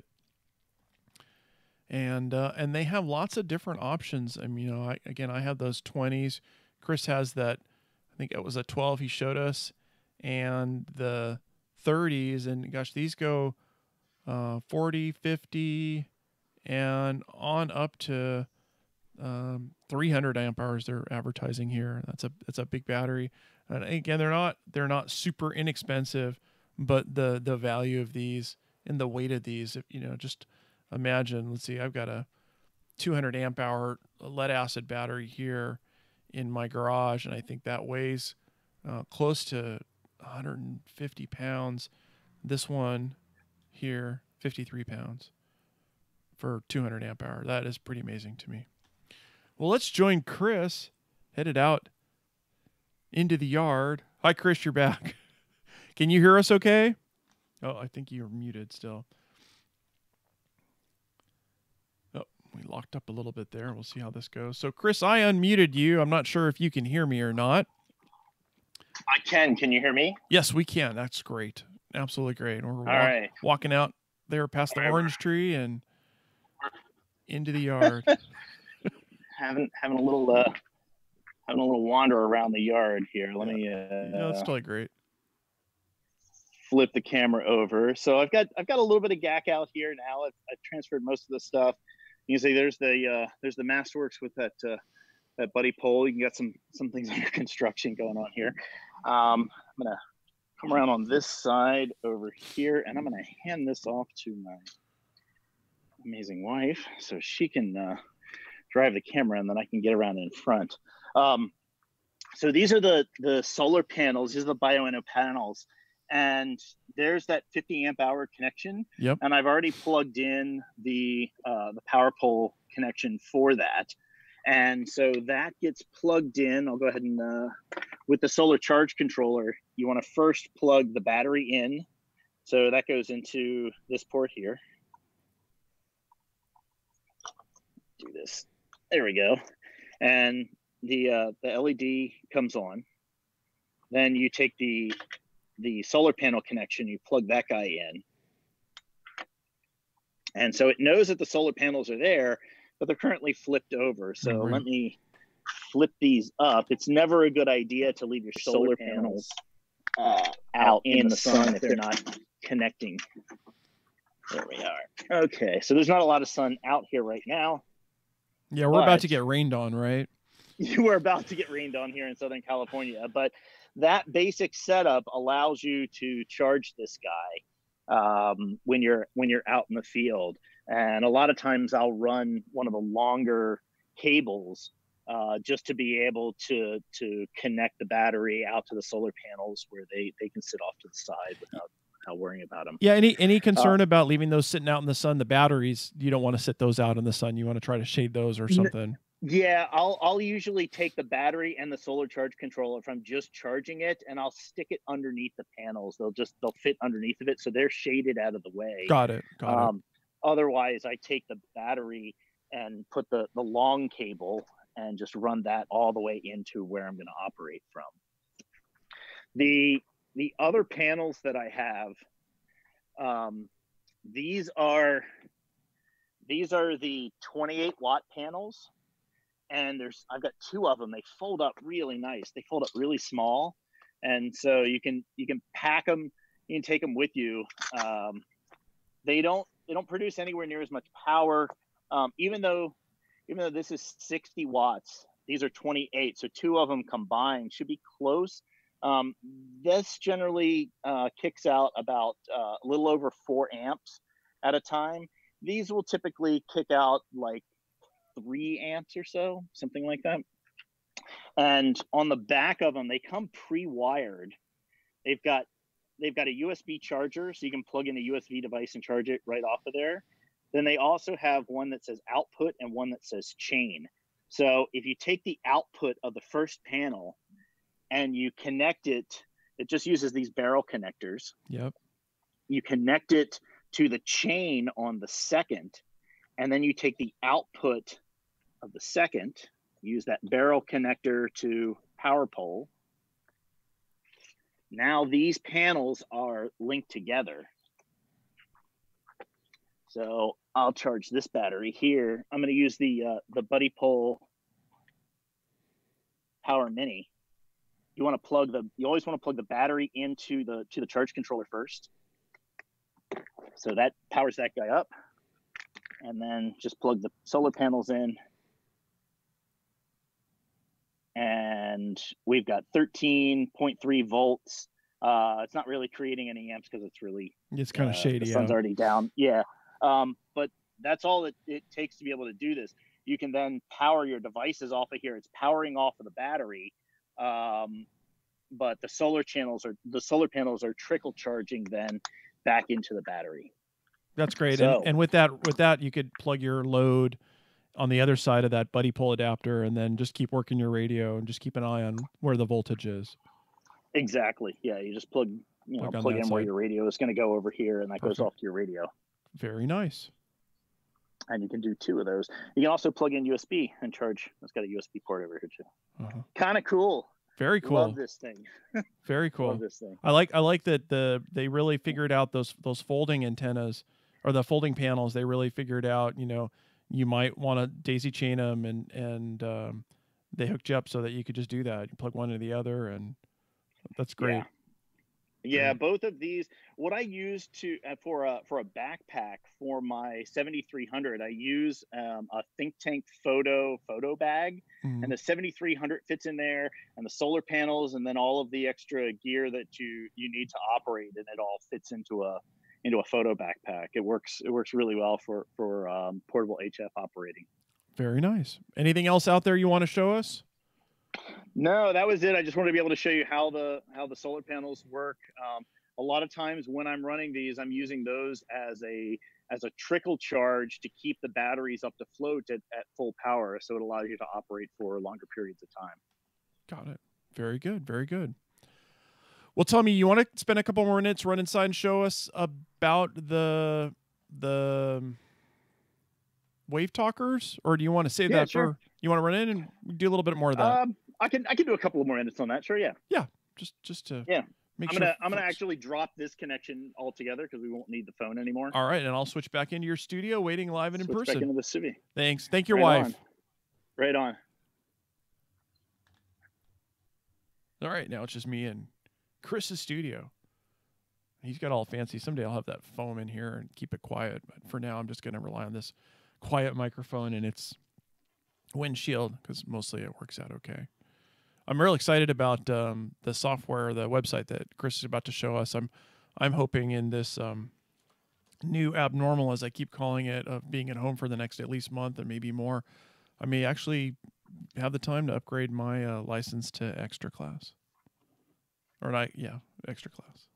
And uh, and they have lots of different options. I mean, you know, I, again, I have those twenties. Chris has that, I think it was a twelve he showed us, and the thirties. And gosh, these go uh, forty, fifty, and on up to um, three hundred amp hours they're advertising here. That's a that's a big battery. And again, they're not they're not super inexpensive, but the the value of these and the weight of these, you know, just imagine, let's see, I've got a two hundred amp hour lead acid battery here in my garage, and I think that weighs uh, close to one hundred fifty pounds. This one here, fifty-three pounds for two hundred amp hour. That is pretty amazing to me. Well, let's join Chris, headed out into the yard. Hi, Chris, you're back. Can you hear us okay? Oh, I think you're muted still. Oh, we locked up a little bit there. We'll see how this goes. So, Chris, I unmuted you. I'm not sure if you can hear me or not. I can. Can you hear me? Yes, we can. That's great. Absolutely great. We're All walk- right. walking out there past the orange tree and into the yard. having having a little uh, having a little wander around the yard here. Let me uh, No, that's totally great. flip the camera over. So I've got I've got a little bit of G A C out here now. I've, I've transferred most of the stuff. You can see there's the uh, there's the Masterworks with that uh, that buddy pole. You can get some some things under construction going on here. Um, I'm gonna come around on this side over here, and I'm gonna hand this off to my amazing wife so she can uh, drive the camera, and then I can get around in front. Um, so these are the the solar panels. These are the Bioenno panels. And there's that fifty amp hour connection. Yep. And I've already plugged in the uh, the power pole connection for that. And so that gets plugged in. I'll go ahead and uh, with the solar charge controller, you want to first plug the battery in. So that goes into this port here. Do this. There we go. And the uh, the L E D comes on. Then you take the the solar panel connection, you plug that guy in. And so it knows that the solar panels are there, but they're currently flipped over. So Right. let me flip these up. It's never a good idea to leave your solar panels uh, out in the sun if they're not connecting. There we are. Okay, so there's not a lot of sun out here right now. Yeah, we're about to get rained on, right? You are about to get rained on here in Southern California, but that basic setup allows you to charge this guy um, when you're when you're out in the field. And a lot of times I'll run one of the longer cables uh, just to be able to to connect the battery out to the solar panels where they they can sit off to the side without, without worrying about them. Yeah. Any any concern uh, about leaving those sitting out in the sun? The batteries, you don't want to sit those out in the sun. You want to try to shade those or something. Yeah, I'll I'll usually take the battery and the solar charge controller from just charging it, and I'll stick it underneath the panels. They'll just they'll fit underneath of it, so they're shaded out of the way. Got it. Got um, it. Otherwise, I take the battery and put the the long cable and just run that all the way into where I'm going to operate from. The the other panels that I have, um, these are these are the twenty-eight watt panels. And there's, I've got two of them. They fold up really nice. They fold up really small. And so you can, you can pack them, you can take them with you. Um, they don't, they don't produce anywhere near as much power. Um, even though, even though this is sixty watts, these are twenty-eight. So two of them combined should be close. Um, this generally uh, kicks out about uh, a little over four amps at a time. These will typically kick out like three amps or so, something like that. And on the back of them, they come pre-wired. They've got they've got a U S B charger, so you can plug in a U S B device and charge it right off of there. Then they also have one that says output and one that says chain. So if you take the output of the first panel and you connect it, it just uses these barrel connectors. Yep. You connect it to the chain on the second, and then you take the output of the second, use that barrel connector to power pole. Now these panels are linked together. So I'll charge this battery here. I'm going to use the uh, the Buddy Pole Power Mini. You want to plug the you always want to plug the battery into the to the charge controller first. So that powers that guy up. And then just plug the solar panels in. And we've got thirteen point three volts. Uh, it's not really creating any amps because it's really it's kind of uh, shady. The sun's out. already down. Yeah. Um, but that's all that it takes to be able to do this. You can then power your devices off of here. It's powering off of the battery. Um, but the solar channels are the solar panels are trickle charging then back into the battery. That's great. So, and, and with that, with that, you could plug your load on the other side of that Buddy Pole adapter, and then just keep working your radio and just keep an eye on where the voltage is. Exactly. Yeah. You just plug, you know, Plug on plug that in where side. your radio is going to go over here, and that Perfect. goes off to your radio. Very nice. And you can do two of those. You can also plug in U S B and charge. It's got a U S B port over here too. Uh-huh. Kind of cool. Very cool. Love this thing. Very cool. Love this thing. I like I like that the they really figured out those those folding antennas or the folding panels. They really figured out, you know, you might want to daisy chain them, and and um, they hooked you up so that you could just do that. You plug one into the other, and that's great. Yeah. Yeah, both of these. What I use to uh, for a for a backpack for my seventy-three hundred, I use um, a Think Tank photo photo bag, Mm-hmm. and the seventy-three hundred fits in there, and the solar panels, and then all of the extra gear that you you need to operate, and it all fits into a into a photo backpack. It works it works really well for for um, portable H F operating. Very nice. Anything else out there you want to show us? No, that was it. I just wanted to be able to show you how the how the solar panels work. Um, a lot of times when I'm running these, I'm using those as a as a trickle charge to keep the batteries up to float at, at full power. So it allows you to operate for longer periods of time. Got it. Very good. Very good. Well, Tommy, you want to spend a couple more minutes, run inside and show us about the the Wavetalkers, or do you want to save Yeah, that sure. for? You want to run in and do a little bit more of that? Um, I can I can do a couple of more minutes on that. Sure, yeah. Yeah, just just to Yeah. Make I'm sure gonna I'm gonna folks- actually drop this connection altogether because we won't need the phone anymore. All right, and I'll switch back into your studio, waiting live and in Switch person. back into the city. Thanks. Thank your Right wife. on. Right on. All right, now it's just me and Chris's studio. He's got all fancy. Someday I'll have that foam in here and keep it quiet. But for now, I'm just going to rely on this quiet microphone and its windshield because mostly it works out okay. I'm real excited about um, the software, the website that Chris is about to show us. I'm, I'm hoping in this um, new abnormal, as I keep calling it, of being at home for the next at least month and maybe more, I may actually have the time to upgrade my uh, license to extra class. Or not, yeah, extra class.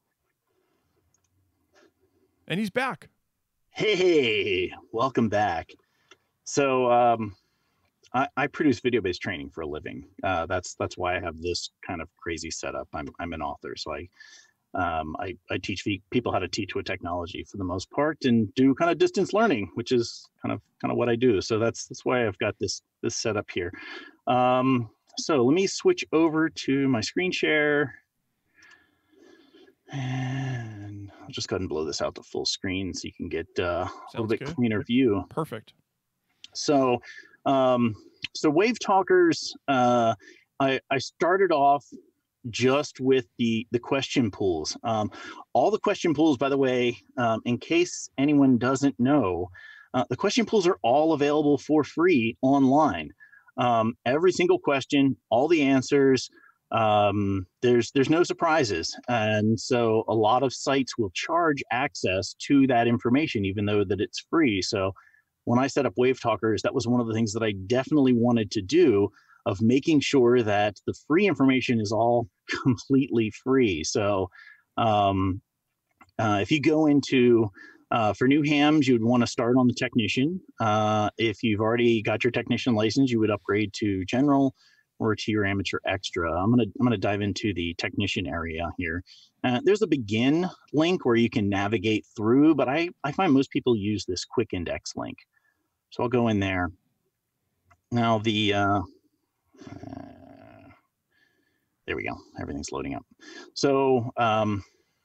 And he's back. Hey, welcome back. So um, I, I produce video-based training for a living. Uh, that's that's why I have this kind of crazy setup. I'm I'm an author, so I um, I, I teach people how to teach with technology for the most part, and do kind of distance learning, which is kind of kind of what I do. So that's that's why I've got this this setup here. Um, so let me switch over to my screen share. And I'll just go ahead and blow this out to full screen so you can get uh, a little bit good. cleaner view. Perfect. So, um, so Wavetalkers, uh, I, I started off just with the the question pools. Um, all the question pools, by the way, um, in case anyone doesn't know, uh, the question pools are all available for free online. Um, every single question, all the answers. Um, there's there's no surprises, and so a lot of sites will charge access to that information, even though that it's free. So when I set up Wavetalkers, that was one of the things that I definitely wanted to do, of making sure that the free information is all completely free. So um, uh, if you go into uh, for new hams, you would want to start on the technician. Uh, if you've already got your technician license, you would upgrade to general or to your amateur extra. I'm gonna I'm gonna dive into the technician area here. Uh, there's a begin link where you can navigate through, but I I find most people use this quick index link. So I'll go in there. Now the uh, uh, there we go. Everything's loading up. So um,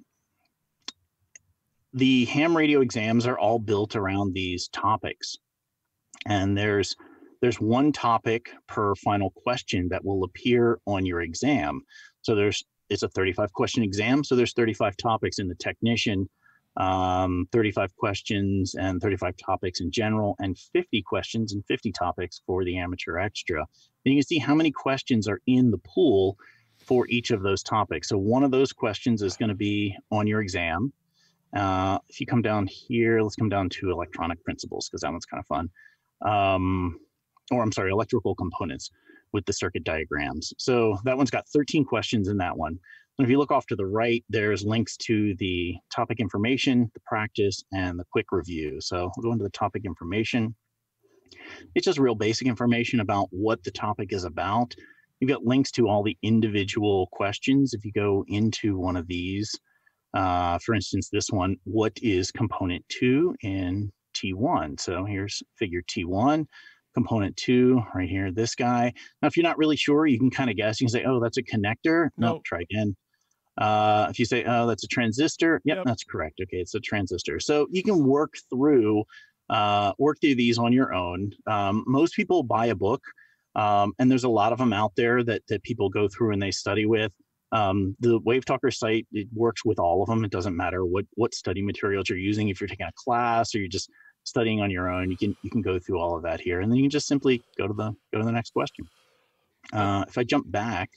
the ham radio exams are all built around these topics, and there's there's one topic per final question that will appear on your exam. So there's, it's a thirty-five question exam. So there's thirty-five topics in the technician, um, thirty-five questions and thirty-five topics in general, and fifty questions and fifty topics for the amateur extra. And you can see how many questions are in the pool for each of those topics. So one of those questions is going to be on your exam. Uh, if you come down here, let's come down to electronic principles, because that one's kind of fun. Um, or I'm sorry, electrical components with the circuit diagrams. So that one's got thirteen questions in that one. And if you look off to the right, there's links to the topic information, the practice, and the quick review. So we'll go into the topic information. It's just real basic information about what the topic is about. You've got links to all the individual questions. If you go into one of these, uh, for instance, this one, what is component two in T one? So here's figure T one. Component two right here, this guy. Now, if you're not really sure, you can kind of guess. You can say, oh, that's a connector. No, nope, try again. Uh, if you say, oh, that's a transistor. Yep, yep, that's correct. Okay, it's a transistor. So you can work through, uh, work through these on your own. Um, most people buy a book, um, and there's a lot of them out there that, that people go through and they study with. Um, the Wavetalker site, it works with all of them. It doesn't matter what, what study materials you're using. If you're taking a class or you're just studying on your own, you can you can go through all of that here, and then you can just simply go to the go to the next question. Uh, if I jump back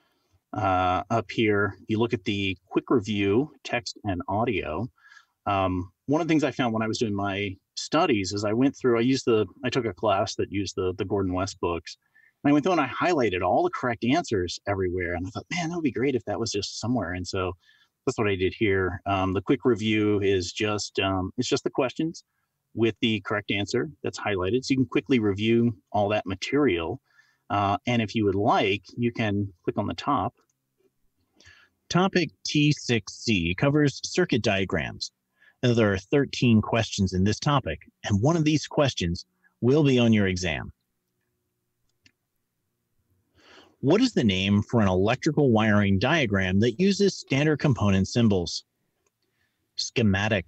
uh, up here, you look at the quick review, text and audio. Um, one of the things I found when I was doing my studies is I went through, I used the, I took a class that used the the Gordon West books, and I went through and I highlighted all the correct answers everywhere, and I thought, man, that would be great if that was just somewhere. And so that's what I did here. Um, the quick review is just um, it's just the questions with the correct answer that's highlighted. So you can quickly review all that material. Uh, and if you would like, you can click on the top. Topic T six C covers circuit diagrams. Now, there are thirteen questions in this topic, and one of these questions will be on your exam. What is the name for an electrical wiring diagram that uses standard component symbols? Schematic.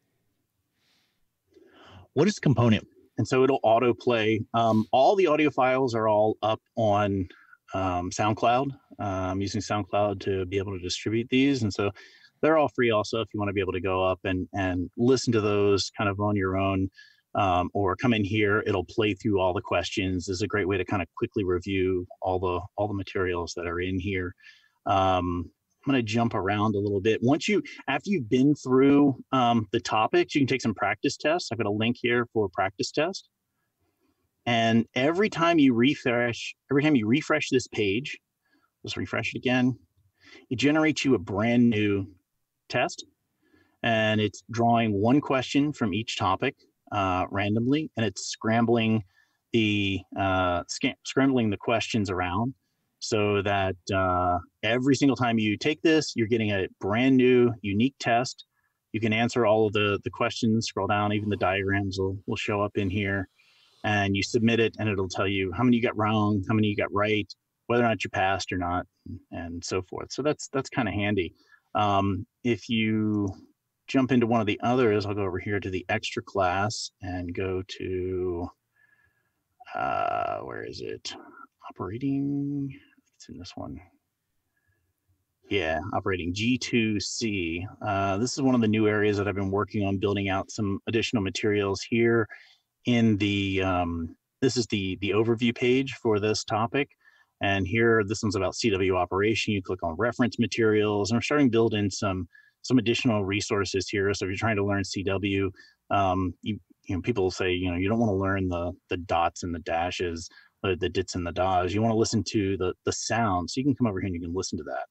What is component? And so it'll autoplay. Um, all the audio files are all up on um, SoundCloud. I'm um, using SoundCloud to be able to distribute these. And so they're all free also if you want to be able to go up and, and listen to those kind of on your own, um, or come in here. It'll play through all the questions. This is a great way to kind of quickly review all the, all the materials that are in here. Um, I'm going to jump around a little bit. Once you, after you've been through um, the topics, you can take some practice tests. I've got a link here for a practice test. And every time you refresh, every time you refresh this page, let's refresh it again, it generates you a brand new test. And it's drawing one question from each topic uh, randomly, and it's scrambling the, uh, scrambling the questions around, so that uh, every single time you take this, you're getting a brand new, unique test. You can answer all of the, the questions, scroll down, even the diagrams will, will show up in here. And you submit it, and it'll tell you how many you got wrong, how many you got right, whether or not you passed or not, and so forth. So that's that's kind of handy. Um, if you jump into one of the others, I'll go over here to the extra class and go to, uh, where is it? Operating, it's in this one. Yeah, operating G two C. Uh, this is one of the new areas that I've been working on, building out some additional materials here in the, um, this is the, the overview page for this topic. And here, this one's about C W operation. You click on reference materials, and we're starting to build in some, some additional resources here. So if you're trying to learn C W, um, you, you know, people say, you know, you don't want to learn the, the dots and the dashes, the, the dits and the das. You want to listen to the, the sound. So you can come over here and you can listen to that.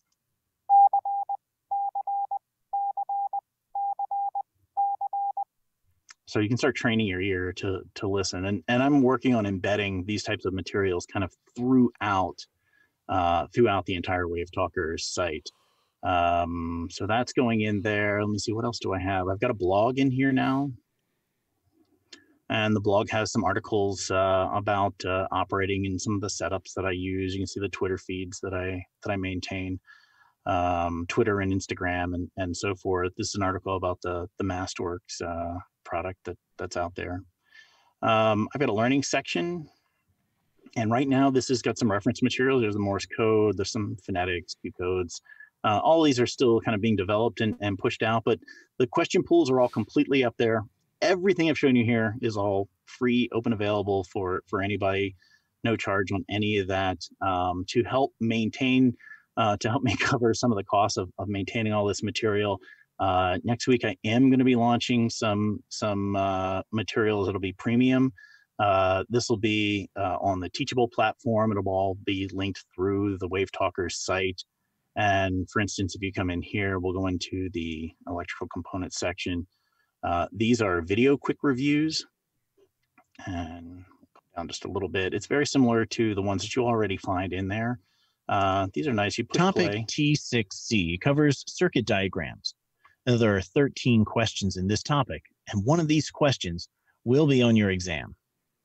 So you can start training your ear to, to listen. And, and I'm working on embedding these types of materials kind of throughout, uh, throughout the entire Wavetalkers site. Um, so that's going in there. Let me see, what else do I have? I've got a blog in here now. And the blog has some articles uh, about uh, operating and some of the setups that I use. You can see the Twitter feeds that I, that I maintain. Um, Twitter and Instagram and, and so forth. This is an article about the, the Masterworks uh, product that, that's out there. Um, I've got a learning section. And right now, this has got some reference materials. There's the Morse code, there's some phonetics, Q codes. Uh, all these are still kind of being developed and, and pushed out, but the question pools are all completely up there. Everything I've shown you here is all free, open, available for, for anybody, no charge on any of that, um, to help maintain Uh, to help me cover some of the costs of, of maintaining all this material. Uh, next week, I am going to be launching some some uh, materials that'll be premium. Uh, this will be uh, on the Teachable platform. It'll all be linked through the Wavetalkers site. And for instance, if you come in here, we'll go into the electrical components section. Uh, these are video quick reviews. And down just a little bit. It's very similar to the ones that you already find in there. Uh, these are nice. You push Topic play. T six C covers circuit diagrams. Now, there are thirteen questions in this topic, and one of these questions will be on your exam.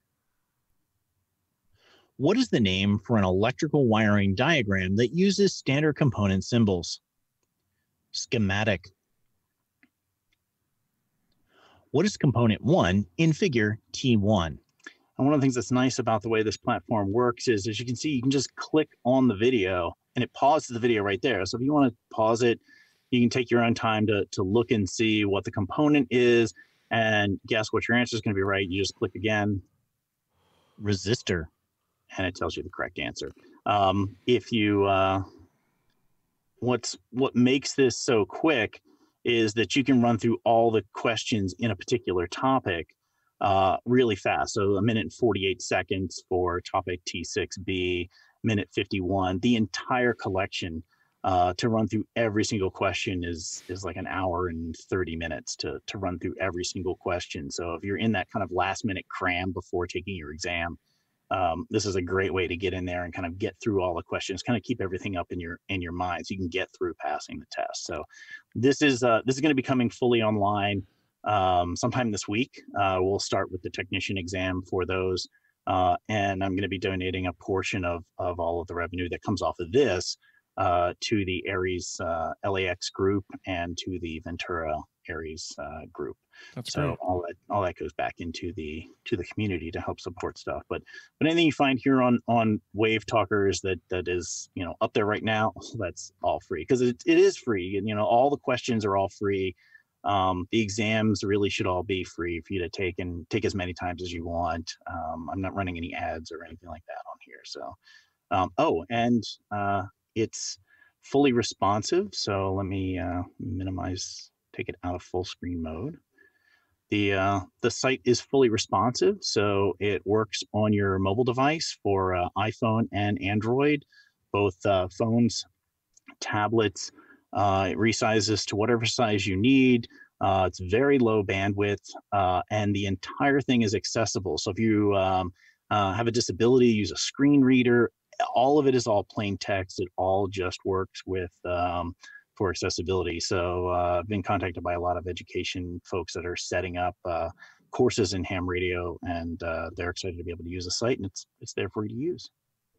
What is the name for an electrical wiring diagram that uses standard component symbols? Schematic. What is component one in figure T one? And one of the things that's nice about the way this platform works is, as you can see, you can just click on the video and it pauses the video right there. So if you want to pause it, you can take your own time to, to look and see what the component is and guess what your answer is going to be right. You just click again. Resistor. And it tells you the correct answer. Um, if you, uh, what's, what makes this so quick is that you can run through all the questions in a particular topic uh, really fast. So a minute and forty-eight seconds for topic T six B, minute fifty-one, the entire collection uh, to run through every single question is, is like an hour and thirty minutes to, to run through every single question. So if you're in that kind of last minute cram before taking your exam, um, this is a great way to get in there and kind of get through all the questions, kind of keep everything up in your, in your mind so you can get through passing the test. So this is, uh, this is going to be coming fully online um, sometime this week. Uh, we'll start with the technician exam for those. Uh, and I'm going to be donating a portion of, of all of the revenue that comes off of this uh, to the Aries uh, L A X group and to the Ventura Aries uh, group. That's so great. all that all that goes back into the to the community to help support stuff. But but anything you find here on on Wavetalkers that that is you know up there right now, that's all free, because it, it is free, and you know all the questions are all free. Um, the exams really should all be free for you to take and take as many times as you want. Um, I'm not running any ads or anything like that on here. So, um, oh, and uh, it's fully responsive. So let me uh, minimize, take it out of full screen mode. The uh, the site is fully responsive, so it works on your mobile device for uh, iPhone and Android, both uh, phones, tablets. Uh, it resizes to whatever size you need. Uh, it's very low bandwidth, uh, and the entire thing is accessible. So if you um, uh, have a disability, use a screen reader, all of it is all plain text. It all just works with um, for accessibility. So uh, I've been contacted by a lot of education folks that are setting up uh, courses in ham radio, and uh, they're excited to be able to use the site, and it's it's there for you to use.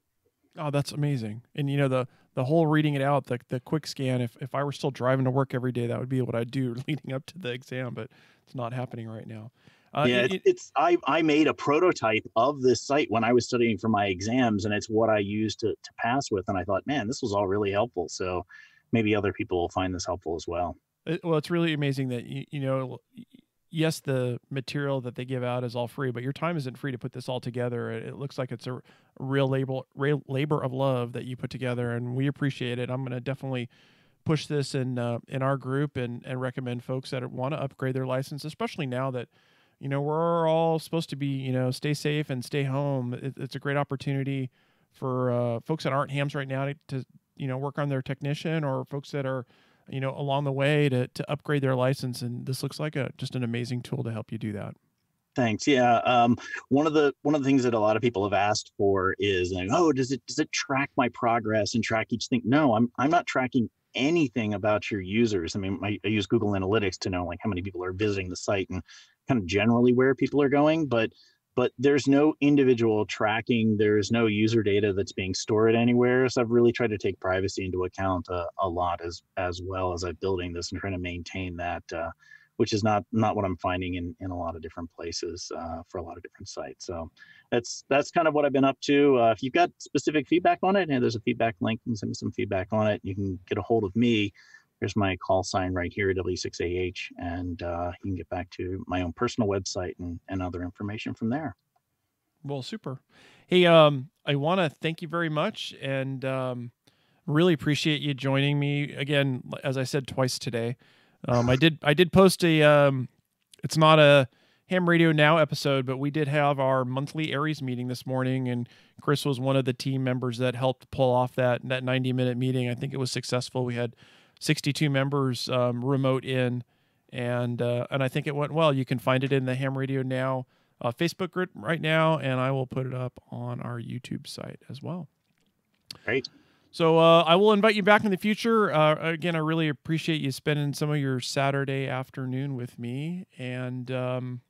Oh, that's amazing. And you know, the the whole reading it out, the the quick scan, if if I were still driving to work every day, that would be what I'd do leading up to the exam, but it's not happening right now. Uh, yeah, it, it, it's I, I made a prototype of this site when I was studying for my exams, and it's what I used to, to pass with. And I thought, man, this was all really helpful. So maybe other people will find this helpful as well. it, well, it's really amazing that, you, you know, yes, the material that they give out is all free, but your time isn't free to put this all together. It, it looks like it's a real labor, real labor of love that you put together, and we appreciate it. I'm going to definitely push this in uh, in our group and, and recommend folks that want to upgrade their license, especially now that, you know, we're all supposed to be, you know, stay safe and stay home. It, it's a great opportunity for uh, folks that aren't hams right now to, to, you know, work on their technician, or folks that are, you know, along the way to, to upgrade their license. And this looks like a, just an amazing tool to help you do that. Thanks. Yeah. Um, one of the, one of the things that a lot of people have asked for is like, oh, does it, does it track my progress and track each thing? No, I'm, I'm not tracking anything about your users. I mean, I, I use Google Analytics to know like how many people are visiting the site and kind of generally where people are going, but but there's no individual tracking. There's no user data that's being stored anywhere. So I've really tried to take privacy into account uh, a lot as as well as I'm building this and trying to maintain that, uh, which is not not what I'm finding in in a lot of different places uh, for a lot of different sites. So that's that's kind of what I've been up to. Uh, if you've got specific feedback on it, and there's a feedback link, you can send me some feedback on it. You can get a hold of me. Here's my call sign right here, W six A H, and uh, you can get back to my own personal website and, and other information from there. Well, super. Hey, um, I want to thank you very much, and um, really appreciate you joining me again. As I said twice today, um, I did I did post a. Um, it's not a Ham Radio Now episode, but we did have our monthly Aries meeting this morning, and Chris was one of the team members that helped pull off that that ninety minute meeting. I think it was successful. We had sixty-two members um, remote in, and uh, and I think it went well. You can find it in the Ham Radio Now uh, Facebook group right now, and I will put it up on our YouTube site as well. Great. So uh, I will invite you back in the future. Uh, again, I really appreciate you spending some of your Saturday afternoon with me, and um,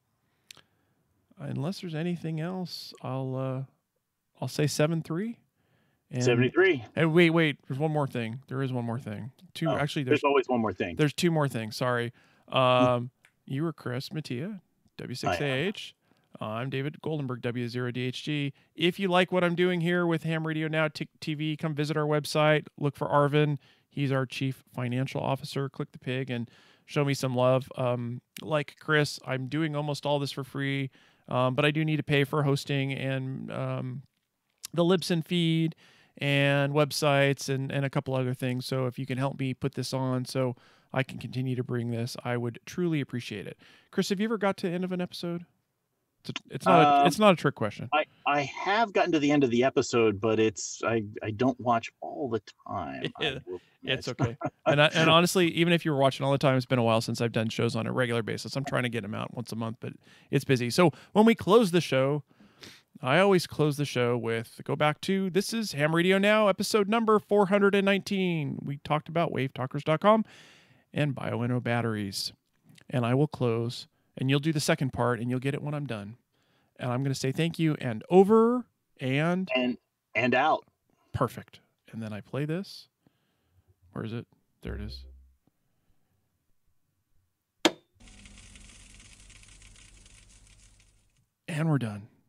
unless there's anything else, I'll uh, I'll say seven three. And, seventy-three. And wait, wait. There's one more thing. There is one more thing. Two. Oh, actually, there's, there's always one more thing. There's two more things. Sorry. Um, you were Chris Mattia, W six A H. Uh, I'm David Goldenberg, W zero D H G. If you like what I'm doing here with Ham Radio Now T V, come visit our website. Look for Arvin. He's our chief financial officer. Click the pig and show me some love. Um, like Chris, I'm doing almost all this for free, um, but I do need to pay for hosting and um, the Libsyn feed and websites and, and a couple other things. So if you can help me put this on so I can continue to bring this, I would truly appreciate it. Chris, have you ever got to the end of an episode? It's, a, it's not um, a, it's not a trick question. I, I have gotten to the end of the episode, but it's I, I don't watch all the time. Yeah, it's okay. and I, and honestly, even if you were watching all the time, it's been a while since I've done shows on a regular basis. I'm trying to get them out once a month, but it's busy. So when we close the show, I always close the show with, go back to, this is Ham Radio Now, episode number four hundred nineteen. We talked about Wavetalkers dot com and Bioenno batteries. And I will close, and you'll do the second part, and you'll get it when I'm done. And I'm going to say thank you and over and and and out. Perfect. And then I play this. Where is it? There it is. And we're done.